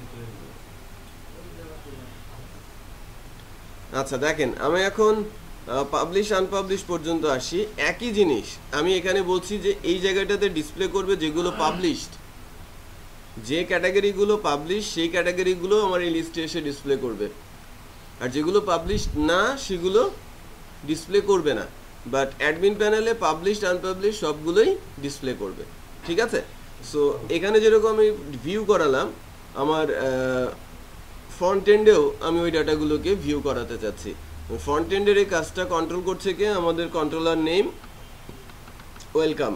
S1: আচ্ছা দেখেন আমি এখন পাবলিশ আনপাবলিশ পর্যন্ত আসি একই জিনিস আমি এখানে বলছি যে এই জায়গাটাতে ডিসপ্লে করবে যেগুলো পাবলিশড যে ক্যাটাগরিগুলো পাবলিশ সেই ক্যাটাগরিগুলো আমার এই লিস্টে এসে ডিসপ্লে করবে আর যেগুলো পাবলিশড না সেগুলো ডিসপ্লে করবে না বাট অ্যাডমিন প্যানেলে পাবলিশড আনপাবলিশ সবগুলোই ডিসপ্লে করবে, ঠিক আছে? সো এখানে যেরকম আমি ভিউ করালাম, আমার ফ্রন্ট এন্ডেও আমি ওই ডাটাগুলোকে ভিউ করাতে চাচ্ছি। ফ্রন্ট এন্ডের এই কাজটা কন্ট্রোল করছে কে? আমাদের কন্ট্রোলার নেম ওয়েলকাম।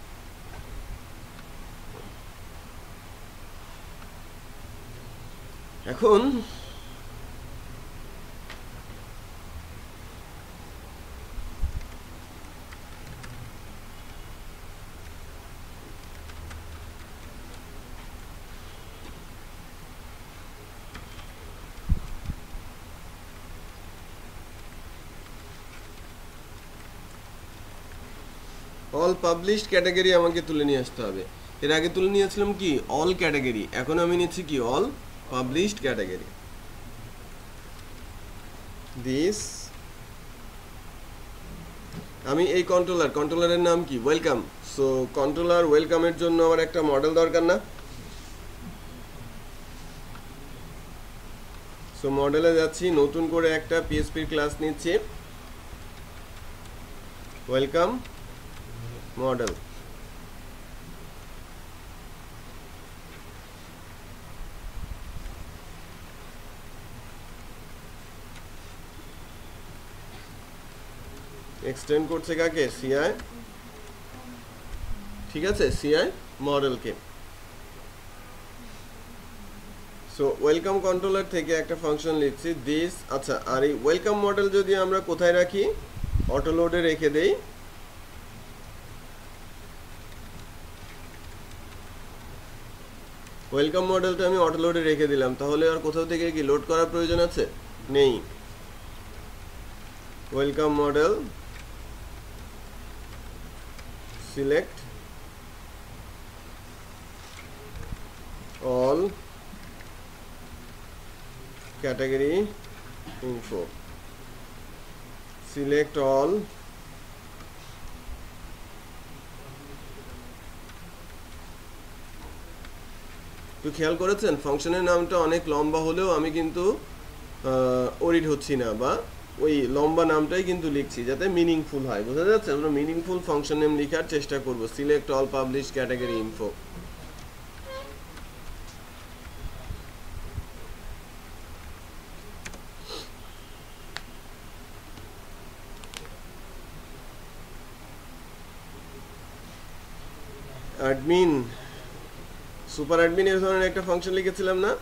S1: এখন অল পাবলিশড ক্যাটাগরি আমাকে তুলে নিয়ে আসতে হবে। এর আগে তুলে নিয়েছিলাম কি অল ক্যাটাগরি, এখন আমি নিচ্ছি কি অল পাবলিশড ক্যাটাগরি। দিস আমি এই কন্ট্রোলার কন্ট্রোলারের নাম কি ওয়েলকাম। সো কন্ট্রোলার ওয়েলকামের জন্য আমার একটা মডেল দরকার না? সো মডেলে যাচ্ছি, নতুন করে একটা পিএসপির ক্লাস নিচ্ছি, ওয়েলকাম মডেল। এক্সটেন্ড করছে কাকে? সিআই, ঠিক আছে, সিআই মডেলকে। সো ওয়েলকাম কন্ট্রোলার থেকে একটা ফাংশন লিখছি দিস। আচ্ছা, আর এই ওয়েলকাম মডেল যদি আমরা কোথায় রাখি? অটো লোডে রেখে দেই। ওয়েলকাম মডেলটা আমি অটো লোডে রেখে দিলাম, তাহলে আর কোথাও থেকে কি লোড করার প্রয়োজন আছে? নেই। Welcome model select all category info, select all, তো খেয়াল করেছেন ফাংশনের নামটা অনেক লম্বা হলেও আমি কিন্তু ওরিড হচ্ছি না, বা ওই লম্বা নামটাই কিন্তু লিখছি যাতে মিনিংফুল হয়। বোঝা যাচ্ছে? আমরা মিনিংফুল ফাংশন নেম লেখার চেষ্টা করব। Select all publish category info. Admin super admin এর ধরনের একটা ফাংশন লিখেছিলাম না?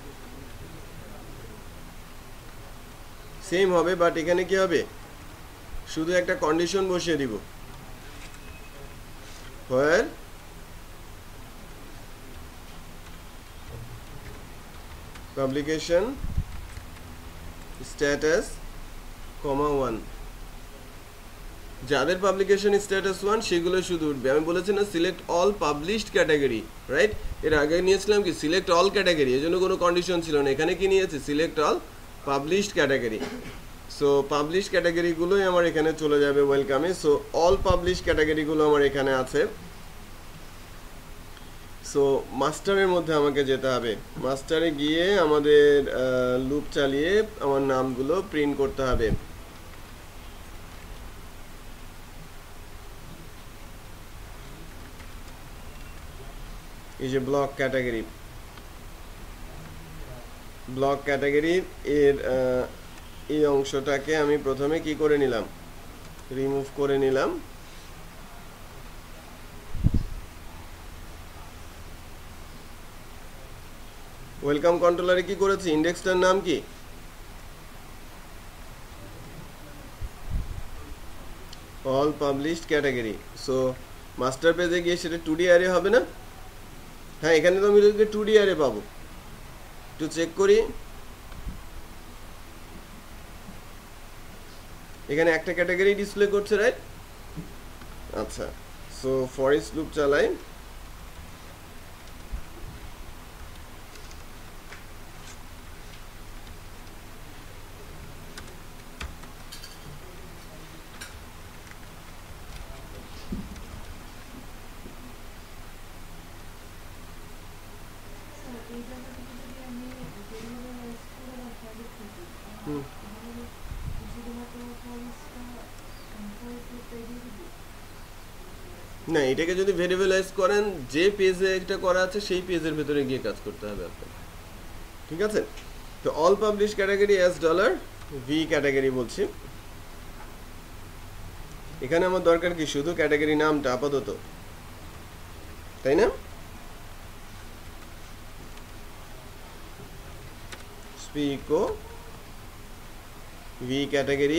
S1: সেম হবে, বাট এখানে কি হবে? শুধু একটা কন্ডিশন বসিয়ে দিব, where publication status comma one। যাদের পাবলিকেশন স্ট্যাটাস ওয়ান সেগুলো শুধু উঠবে। আমি বলেছি না select all published category, right? এর আগে নিয়েছিলাম কি সিলেক্ট অল ক্যাটাগরি, এই জন্য কোনো কন্ডিশন ছিল না। এখানে কি নিয়েছে? Select all published category. So publish ক্যাটাগরিগুলোই আমার এখানে চলে যাবে ওয়েলকামে। সো অল পাবলিশ ক্যাটাগরিগুলো আমার এখানে আছে। সো মাস্টারের মধ্যে আমাকে যেতে হবে, মাস্টারে গিয়ে আমাদের লুপ চালিয়ে আমার নামগুলো প্রিন্ট করতে হবে। এই যে ব্লক ক্যাটাগরি, ব্লক ক্যাটাগরি এর এই অংশটাকে আমি প্রথমে কি করে নিলাম? রিমুভ করে নিলাম। ওয়েলকাম কন্ট্রোলারে কি করেছি? ইন্ডেক্সটার নাম কি? All published category. So master পেজে গিয়ে সেটা টু ডি অ্যারে হবে না? হ্যাঁ, এখানে তো আমি টু ডি অ্যারে পাবো। একটু চেক করি, এখানে একটা ক্যাটাগরি ডিসপ্লে করছে, রাইট? আচ্ছা, সো ফর ইচ লুপ চালাই। না, এটাকে যদি ভেরিয়েবলাইজ করেন যে পেজে এটা করা আছে সেই পেজের ভিতরে গিয়ে কাজ করতে হবে আপনার, ঠিক আছে? তো all publish category as dollar V category বলছি। এখানে আমার দরকার কি শুধু ক্যাটাগরি নামটা আপাতত, তাই না? স্পিকো ভি ক্যাটাগরি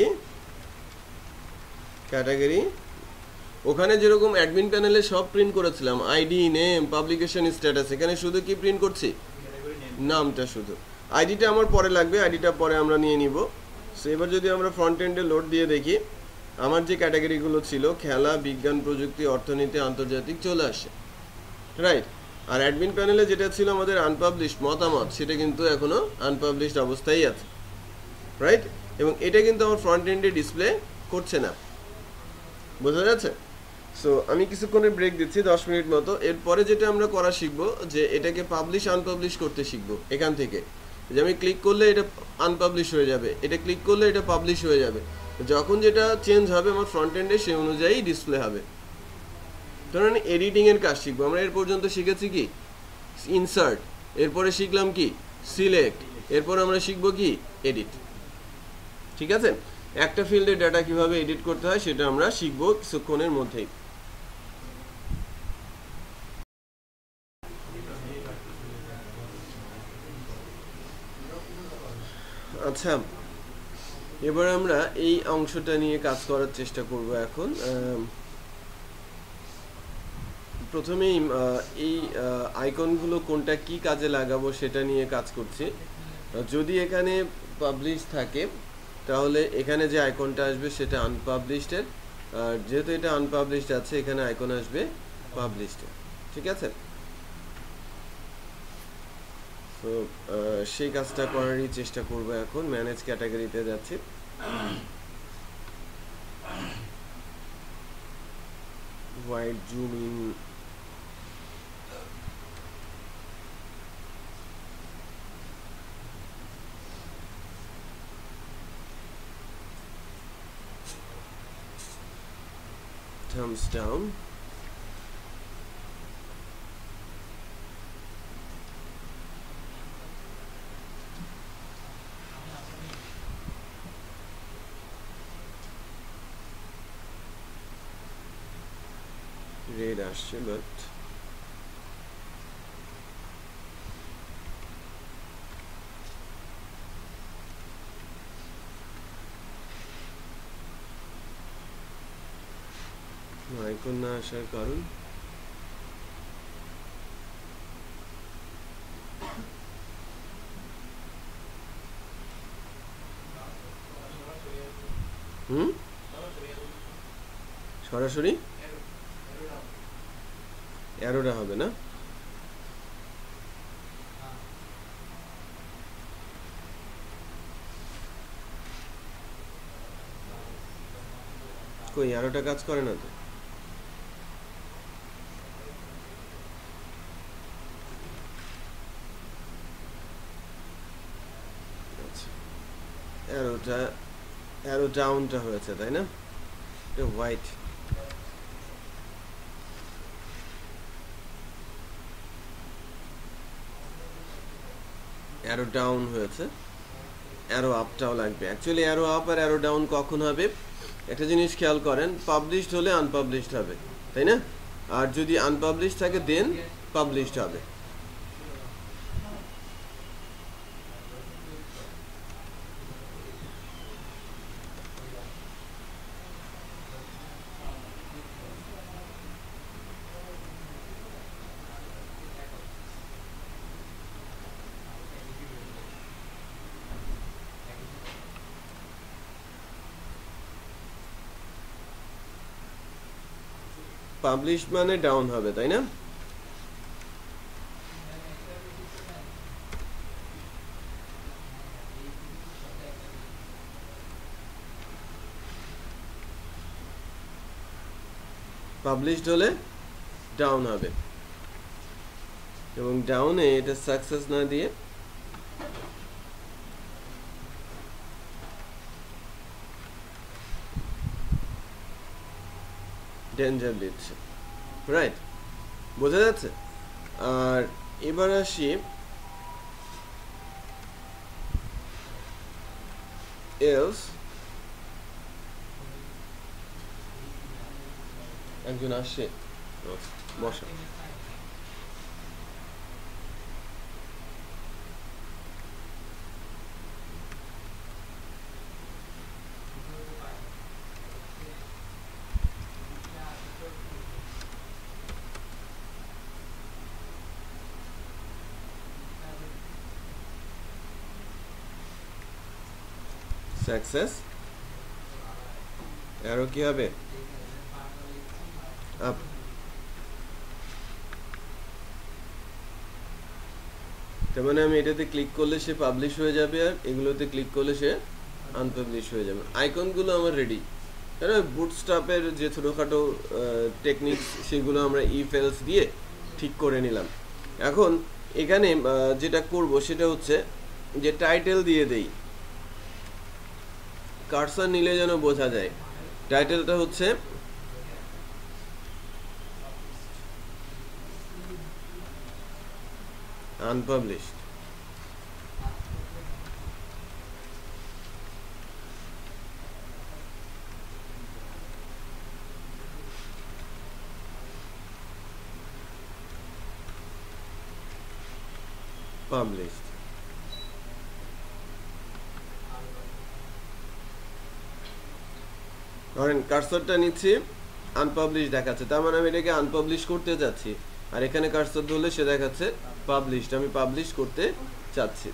S1: ক্যাটাগরি ওখানে যেরকম অ্যাডমিন প্যানেলে সব প্রিন্ট করেছিলাম আইডি, নেম, পাবলিকেশন স্ট্যাটাস, এখানে শুধু কি প্রিন্ট করছি? নামটা শুধু। আইডিটা আমার পরে লাগবে, আইডিটা পরে আমরা নিয়ে নিব। সো এবার যদি আমরা ফ্রন্ট এন্ডে লোড দিয়ে দেখি, আমার যে ক্যাটাগরিগুলো ছিল খেলা, বিজ্ঞান, প্রযুক্তি, অর্থনীতি, আন্তর্জাতিক চলে আসে, রাইট? আর অ্যাডমিন প্যানেলে যেটা ছিল আমাদের আনপাবলিশড মতামত, সেটা কিন্তু এখনো আনপাবলিশড অবস্থায় আছে, রাইট? এবং এটা কিন্তু আমার ফ্রন্ট এন্ডে ডিসপ্লে করছে না, বোঝা যাচ্ছে? সো আমি কিছুক্ষণের ব্রেক দিচ্ছি, দশ মিনিট মতো। এরপরে যেটা আমরা করা শিখবো যে এটাকে পাবলিশ আনপাবলিশ করতে শিখবো। এখান থেকে যে আমি ক্লিক করলে এটা আনপাবলিশ হয়ে যাবে, এটা ক্লিক করলে এটা পাবলিশ হয়ে যাবে, যখন যেটা চেঞ্জ হবে আমার ফ্রন্ট এন্ডে সেই অনুযায়ী ডিসপ্লে হবে। ধরুন এডিটিং এর কাজ শিখবো আমরা। এর পর্যন্ত শিখেছি কি ইনসার্ট, এরপরে শিখলাম কি সিলেক্ট, এরপর আমরা শিখবো কি এডিট, ঠিক আছে? একটা ফিল্ডের ডাটা কিভাবে এডিট করতে হয় সেটা আমরা শিখবো কিছুক্ষণের মধ্যেই। আচ্ছা, এবার আমরা এই অংশটা নিয়ে কাজ করার চেষ্টা করব। এখন প্রথমেই এই আইকনগুলো কোনটা কি কাজে লাগাবো সেটা নিয়ে কাজ করছি। যদি এখানে পাবলিশ থাকে তাহলে এখানে যে আইকনটা আসবে সেটা আনপাবলিশডের, আর যেহেতু এটা আনপাবলিশড আছে এখানে আইকন আসবে পাবলিশডের, ঠিক আছে? তো সেই কাজটা করারই চেষ্টা করব। এখন ম্যানেজ ক্যাটাগরিতে যাচ্ছি। White zoom in, thumbs down, red আসছে বাট আইকন না আসার কারণ হুম সরাসরি অ্যারোটা হবে না। কই অ্যারোটা কাজ করে না তো? অ্যারোটা অ্যারো ডাউনটা হয়েছে তাই না? এটা হোয়াইট, অ্যারো ডাউন হয়েছে, অ্যারো আপটাও লাগবে। অ্যাকচুয়ালি অ্যারো আপ আর অ্যারো ডাউন কখন হবে একটা জিনিস খেয়াল করেন, পাবলিশড হলে আনপাবলিশড হবে তাই না? আর যদি আনপাবলিশড থাকে দেন পাবলিশড হবে। পাবলিশ মানে ডাউন হবে তাই না? পাবলিশড হলে ডাউন হবে এবং ডাউনে এটা সাকসেস না দিয়ে ডেঞ্জার দিচ্ছে, রাইট? বোঝা যাচ্ছে? আর এবার আসি এলস একজন আসছে, বসা। সাকসেস আরো কি হবে? আপ। তার মানে আমি এটাতে ক্লিক করলে সে পাবলিশ হয়ে যাবে, আর এগুলোতে ক্লিক করলে সে আনপাবলিশ হয়ে যাবে। আইকনগুলো আমার রেডি, কারণ বুটস্ট্র্যাপের যে ছোটোখাটো টেকনিক্স সেগুলো আমরা ইফ এলস দিয়ে ঠিক করে নিলাম। এখন এখানে যেটা করব সেটা হচ্ছে যে টাইটেল দিয়ে দেই, কার্সার নিলে যেন বোঝা যায়। টাইটেলটা হচ্ছে আনপাবলিশড। পাবলিশড। ধরেন কার্সরটা নিচ্ছি, আনপাবলিশ দেখাচ্ছে, তার মানে আমি এটাকে আনপাবলিশ করতে যাচ্ছি, আর এখানে কার্সর ধরলে সে দেখাচ্ছে পাবলিশড, আমি পাবলিশ করতে চাচ্ছি।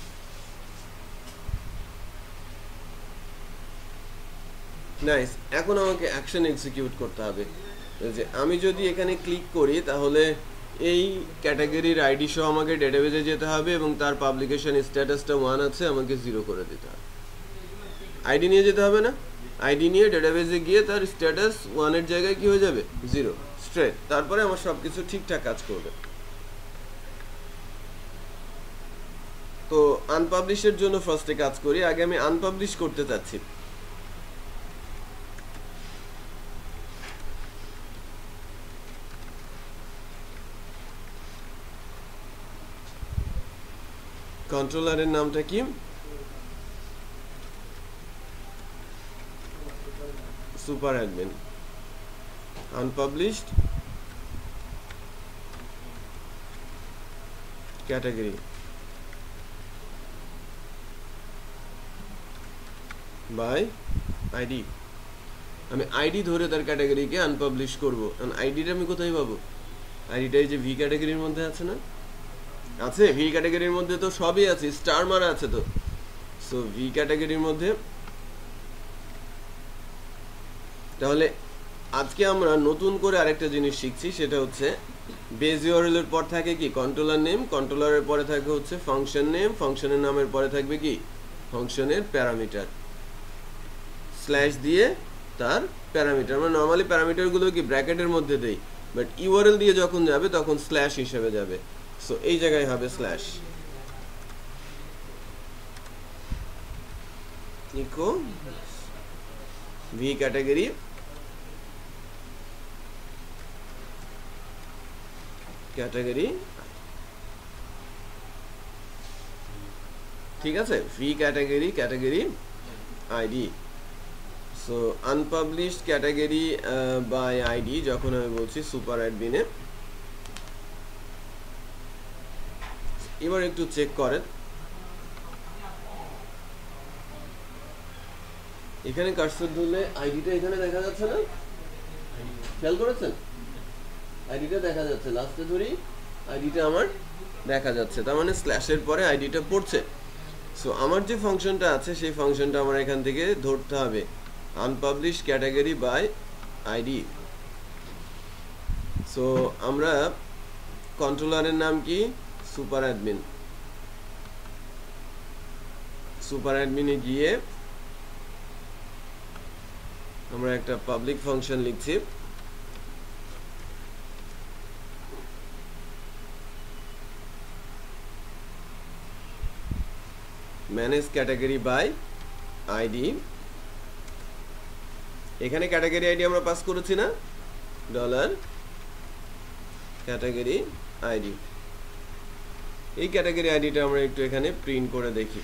S1: নাইস। এখন আমাকে অ্যাকশন এক্সিকিউট করতে হবে। যে আমি যদি এখানে ক্লিক করি তাহলে এই ক্যাটাগরির আইডি সহ আমাকে ডেটাবেজে যেতে হবে, এবং তার পাবলিকেশন স্ট্যাটাসটা ওয়ান আছে, আমাকে জিরো করে দিতে হবে। আইডি নিয়ে যেতে হবে না? আইডি নিয়ে ডেটাবেজে গিয়ে তার স্ট্যাটাস ওয়ানের জায়গায় কি হয়ে যাবে? Zero, straight. তারপরে আমার সব কিছু ঠিকঠাক কাজ করবে। তো আনপাবলিশের জন্য ফার্স্টে কাজ করি। আগে আমি আনপাবলিশ করতে চাচ্ছি। কন্ট্রোলারের নামটা কি? Super admin. Unpublished category by ID. আমি আইডি ধরে তার ক্যাটাগরিকে আনপাবলিশ করবো। কারণ আইডিটা আমি কোথায় পাবো? আইডিটা এই যে ভি ক্যাটাগরির মধ্যে আছে না? আছে, ভি ক্যাটাগরির মধ্যে তো সবই আছে, স্টার মারা আছে তো। সো ভি ক্যাটাগরির মধ্যে। তাহলে আজকে আমরা নতুন করে আরেকটা জিনিস শিখছি, সেটা হচ্ছে বেজ ইউআরএল এর পর থাকে কি? কন্ট্রোলার নেম, কন্ট্রোলারের পরে থাকে হচ্ছে ফাংশন নেম, ফাংশনের নামের পরে থাকবে কি? ফাংশনের প্যারামিটার, স্ল্যাশ দিয়ে তার প্যারামিটার। আমরা নর্মালি প্যারামিটারগুলো কি ব্র্যাকেটের মধ্যে দেই, বাট ইউআরএল দিয়ে যখন যাবে তখন স্ল্যাশ হিসেবে যাবে। সো এই জায়গায় হবে slash echo V category category ঠিক আছে, V category category ID. So unpublished category by ID যখন আমি বলছি সুপার অ্যাডমিনে। এবার একটু চেক করেন, এখানে কার্সর ধরলে আইডিটা এখানে দেখা যাচ্ছে না? খেয়াল করেছেন? আইডিটা দেখা যাচ্ছে, লাস্টে ধরি আইডিটা আমার দেখা যাচ্ছে, তার মানে স্ল্যাশের পরে আইডিটা পড়ছে। সো আমার যে ফাংশনটা আছে সেই ফাংশনটা আমার এখান থেকে ধরতে হবে, unpublish category by ID. So আমরা কন্ট্রোলারের নাম কি? Super admin. সুপার অ্যাডমিনে গিয়ে আমরা একটা পাবলিক ফাংশন লিখছি, ম্যানেজ ক্যাটাগরি বাই আইডি। এখানে ক্যাটাগরি আইডি আমরা পাস করেছি না? Dollar category ID. এই ক্যাটাগরি আইডিটা আমরা একটু এখানে প্রিন্ট করে দেখি।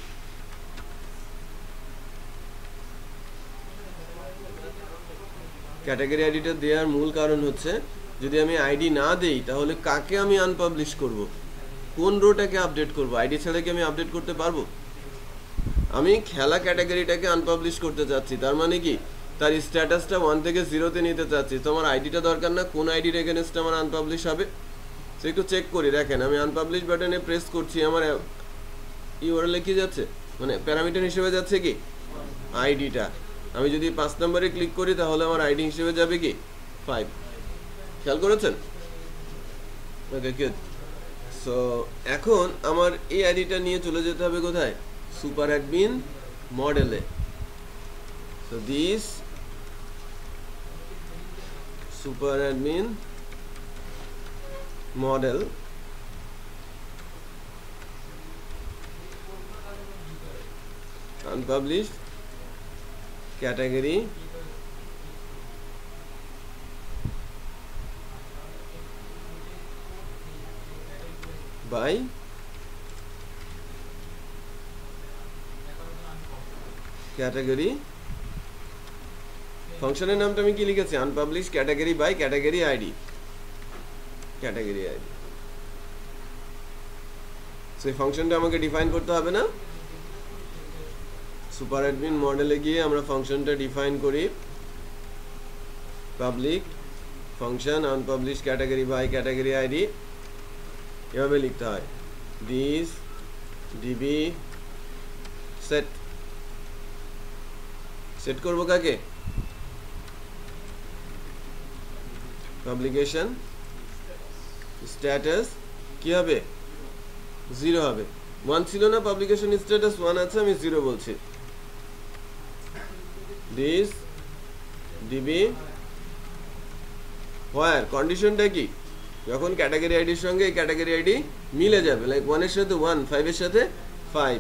S1: ক্যাটাগরি আইডিটা দেওয়ার মূল কারণ হচ্ছে যদি আমি আইডি না দেই তাহলে কাকে আমি আনপাবলিশ করব, কোন রোটাকে আপডেট করব? আইডি ছাড়া কি আমি আপডেট করতে পারবো? আমি খেলা ক্যাটাগরিটাকে আনপাবলিশ করতে চাচ্ছি, তার মানে কি তার স্ট্যাটাসটা ওয়ান থেকে জিরোতে নিতে চাচ্ছি। তো আমার আইডিটা দরকার না, কোন আইডির এগেনস্টে আমার আনপাবলিশ হবে সে একটু চেক করি। দেখেন আমি আনপাবলিশ বাটনে প্রেস করছি, আমার ইউআরএল কি যাচ্ছে, মানে প্যারামিটার হিসেবে যাচ্ছে কি আইডিটা। আমি যদি পাঁচ নম্বরে ক্লিক করি তাহলে আমার আইডি হিসেবে যাবে কি ফাইভ। খেয়াল করেছেন? Okay good. সো এখন আমার এই আইডিটা নিয়ে চলে যেতে হবে কোথায়? সুপার অ্যাডমিন মডেলে। So this super admin model unpublished category by category ফাংশনের নামটা আমি কি লিখেছি? unpublished category by category ID, category ID. So এই ফাংশনটা আমাকে ডিফাইন করতে হবে না? সুপার অ্যাডমিন মডেলে গিয়ে আমরা ফাংশনটা ডিফাইন করি, public function unpublish category by category ID. এভাবে লিখতে হয়, দিস ডিবি সেট। সেট করব কাকে? পাবলিকেশন স্ট্যাটাস কি হবে? জিরো হবে। ওয়ান ছিল না, পাবলিকেশন স্ট্যাটাস ওয়ান আছে, আমি জিরো বলছি। দিস ডিবি হোয়ার কন্ডিশনটা কি? যখন ক্যাটাগরি আইডির সঙ্গে এই ক্যাটাগরি আইডি মিলে যাবে, লাইক ওয়ানের সাথে ওয়ান, ফাইভের সাথে five.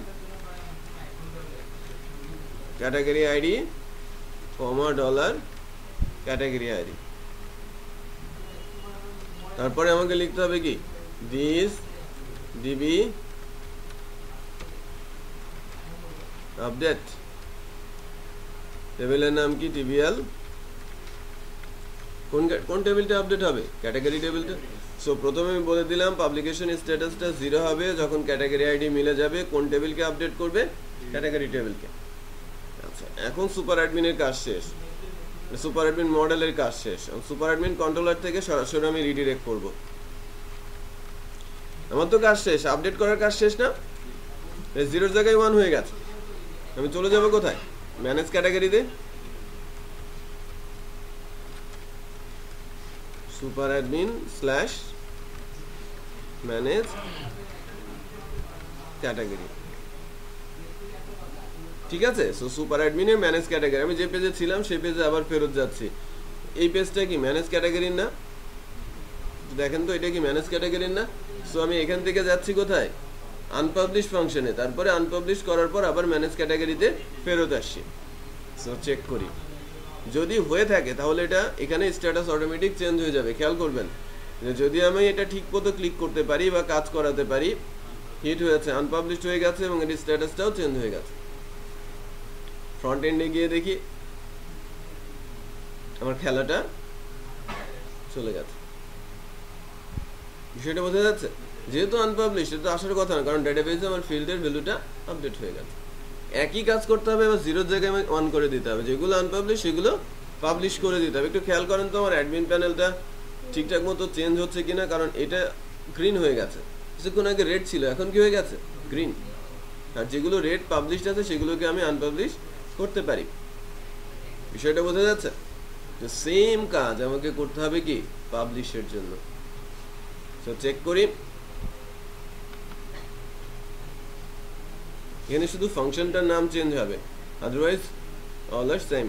S1: Category ID comma dollar category ID. তারপরে আমাকে লিখতে হবে কি? This DB update. টেবিলের নাম কি? টিবিএল। কোন কোন টেবিলটা আপডেট হবে? ক্যাটাগরি টেবিলটা। সো প্রথমে আমি বলে দিলাম পাবলিকেশন স্ট্যাটাসটা জিরো হবে যখন ক্যাটাগরি আইডি মিলে যাবে। কোন টেবিলকে আপডেট করবে? ক্যাটাগরি টেবিলকে। আচ্ছা, এখন সুপার অ্যাডমিনের কাজ শেষ, সুপার অ্যাডমিন মডেলের কাজ শেষ। সুপার অ্যাডমিন কন্ট্রোলার থেকে সরাসরি আমি রিডিরেক্ট করব। আমার তো কাজ শেষ, আপডেট করার কাজ শেষ না? জিরোর জায়গায় ওয়ান হয়ে গেছে। আমি চলে যাব কোথায়? ম্যানেজ ক্যাটাগরিতে। Super admin slash manage category. ঠিক আছে? সো সুপার অ্যাডমিনের ম্যানেজ ক্যাটাগরি। আমি যে পেজে ছিলাম সেই পেজে আবার ফেরত যাচ্ছি। এই পেজটা কি ম্যানেজ ক্যাটাগরির না? দেখেন তো এটা কি ম্যানেজ ক্যাটাগরির না? সো আমি এখান থেকে যাচ্ছি কোথায়? আনপাবলিশ ফাংশনে। তারপরে আনপাবলিশ করার পর আবার ম্যানেজ ক্যাটাগরিতে ফেরত আসছি। সো চেক করি, যদি হয়ে থাকে তাহলে এটা এখানে স্ট্যাটাস অটোমেটিক চেঞ্জ হয়ে যাবে। খেয়াল করবেন যে যদি আমি এটা ঠিক মতো ক্লিক করতে পারি বা কাজ করাতে পারি, হিট হয়েছে, আনপাবলিশড হয়ে গেছে এবং এর স্ট্যাটাসটাও চেঞ্জ হয়ে গেছে। ফ্রন্ট এন্ডে গিয়ে দেখি আমার খেলাটা চলে গেছে। বিষয়টা বোঝা যাচ্ছে? যেহেতু আনপাবলিশ, এটা আসার কথা না, কারণ ডেটাবেজে আমার ফিল্ডের ভ্যালুটা আপডেট হয়ে গেছে। একই কাজ করতে হবে, এবার জিরোর জায়গায় আমি অন করে দিতে হবে। যেগুলো আনপাবলিশ সেগুলো পাবলিশ করে দিতে হবে। একটু খেয়াল করেন তো আমার অ্যাডমিন প্যানেলটা ঠিকঠাক মতো চেঞ্জ হচ্ছে কিনা, কারণ এটা গ্রিন হয়ে গেছে। কিছুক্ষণ আগে রেড ছিল, এখন কি হয়ে গেছে? গ্রিন। আর যেগুলো রেড পাবলিশড আছে সেগুলোকে আমি আনপাবলিশ করতে পারি। বিষয়টা বোঝা যাচ্ছে? তো সেম কাজ আমাকে করতে হবে কি পাবলিশের জন্য। তো চেক করি, এখানে শুধু ফাংশনটার নাম চেঞ্জ হবে, আদারওয়াইজ অল আর সেম।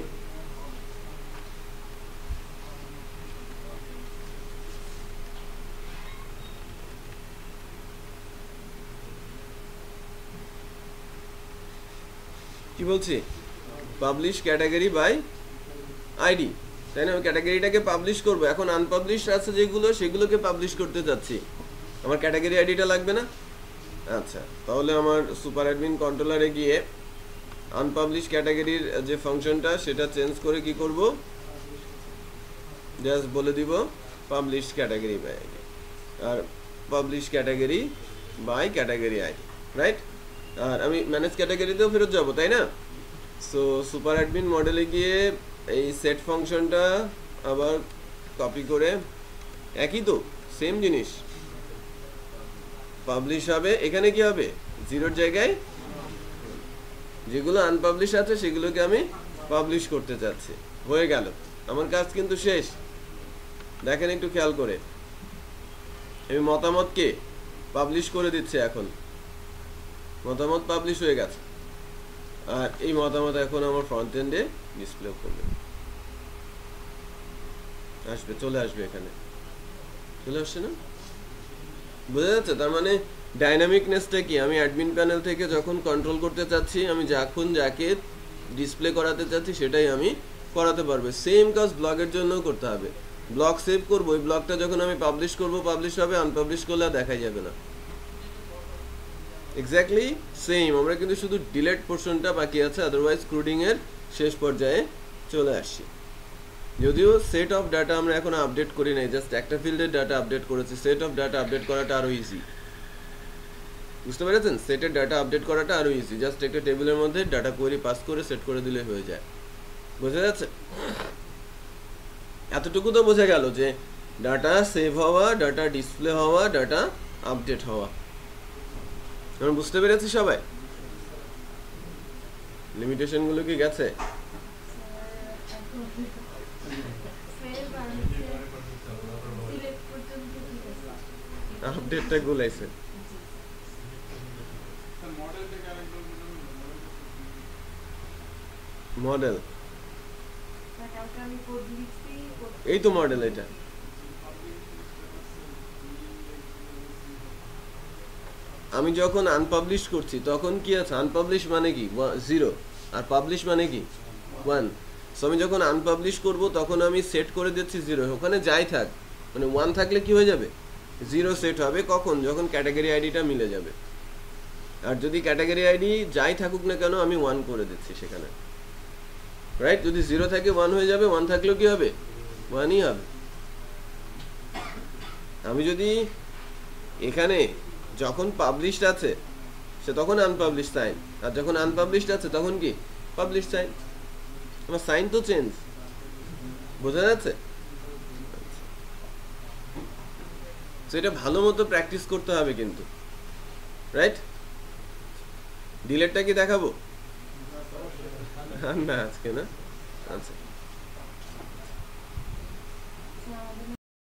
S1: কি বলছি? Publish category by ID. তাই না? আমি ক্যাটাগরিটাকে পাবলিশ করব, এখন আনপাবলিশ আছে যেগুলো সেগুলোকে পাবলিশ করতে যাচ্ছি, আমার ক্যাটাগরি আইডিটা লাগবে না? আচ্ছা, তাহলে আমার সুপার অ্যাডমিন কন্ট্রোলারে গিয়ে আনপাবলিশ ক্যাটাগরির যে ফাংশনটা সেটা চেঞ্জ করে কি করব, জাস্ট বলে দিব পাবলিশ ক্যাটাগরি বাই আইডি, আর publish category by category ID, right? আর আমি ম্যানেজ ক্যাটাগরিতেও ফেরত যাব, তাই না? সো সুপার অ্যাডমিন মডেলে গিয়ে এই সেট ফাংশনটা আবার কপি করে, একই তো সেম জিনিস, পাবলিশ হবে, এখানে কি হবে জিরোর জায়গায় যেগুলো আনপাবলিশ আছে সেগুলোকে আমি পাবলিশ করতে চাচ্ছি, হয়ে গেল, আমার কাজ কিন্তু শেষ। দেখেন একটু খেয়াল করে, আমি মতামতকে পাবলিশ করে দিচ্ছি, এখন মতামত পাবলিশ হয়ে গেছে, আর এই মতামত এখন আমার ফ্রন্ট এন্ডে ডিসপ্লে করবে, আসবে, চলে আসবে, এখানে চলে আসছে না? বোঝা যাচ্ছে? তার মানে ডাইনামিকনেসটা কি, আমি অ্যাডমিন প্যানেল থেকে যখন কন্ট্রোল করতে চাচ্ছি, আমি যখন যাকে ডিসপ্লে করাতে চাচ্ছি সেটাই আমি করাতে পারবো। সেম কাজ ব্লগের জন্যও করতে হবে, ব্লগ সেভ করবো, ওই ব্লগটা যখন আমি পাবলিশ করবো পাবলিশ হবে, আনপাবলিশ করলে আর দেখাই যাবে না। এক্স্যাক্টলি সেম, আমরা কিন্তু শুধু ডিলেট পোর্শনটা বাকি আছে, আদারওয়াইজ ক্রুডিং এর শেষ পর্যায়ে চলে আসছি। যদিও সেট অফ ডাটা আমরা এখন আপডেট করি নাই, জাস্ট একটা ফিল্ডের ডাটা আপডেট করেছি, সেট অফ ডাটা আপডেট করাটা আরো ইজি, বুঝতে পেরেছেন? সেটের ডাটা আপডেট করাটা আরো ইজি, জাস্ট একটা টেবিলের মধ্যে ডাটা কোয়েরি পাস করে সেট করে দিলে হয়ে যায়, বোঝা যাচ্ছে? এতটুকু তো বোঝা গেল যে ডাটা সেভ হওয়া, ডাটা ডিসপ্লে হওয়া, ডাটা আপডেট হওয়া, আমরা বুঝতে পেরেছি সবাই? লিমিটেশন গুলো কি গেছে? আপডেটটা গুলাইছে, মডেল এই তো মডেল, এটা আমি যখন আনপাবলিশ করছি তখন কি আছে, আনপাবলিশ মানে কি জিরো, আর পাবলিশ মানে কি ওয়ান। সো আমি যখন আনপাবলিশ করব তখন আমি সেট করে দিচ্ছি জিরো, ওখানে যাই থাক, মানে ওয়ান থাকলে কি হয়ে যাবে, জিরো সেট হবে, কখন, যখন ক্যাটাগরি আইডিটা মিলে যাবে, আর যদি ক্যাটাগরি আইডি যাই থাকুক না কেন আমি ওয়ান করে দিচ্ছি সেখানে, রাইট? যদি জিরো থাকে ওয়ান হয়ে যাবে, ওয়ান থাকলেও কি হবে, ওয়ানই হবে। আমি যদি এখানে যখন পাবলিশড আছে সে তখন আনপাবলিশ সাইন, আর যখন আনপাবলিশড আছে তখন কি পাবলিশ সাইন, আমার সাইন তো চেঞ্জ, বোঝা যাচ্ছে? সেটা ভালো মতো প্র্যাকটিস করতে হবে কিন্তু, রাইট? ডিলেটটা কি দেখাবো না আজকে? না, আচ্ছা।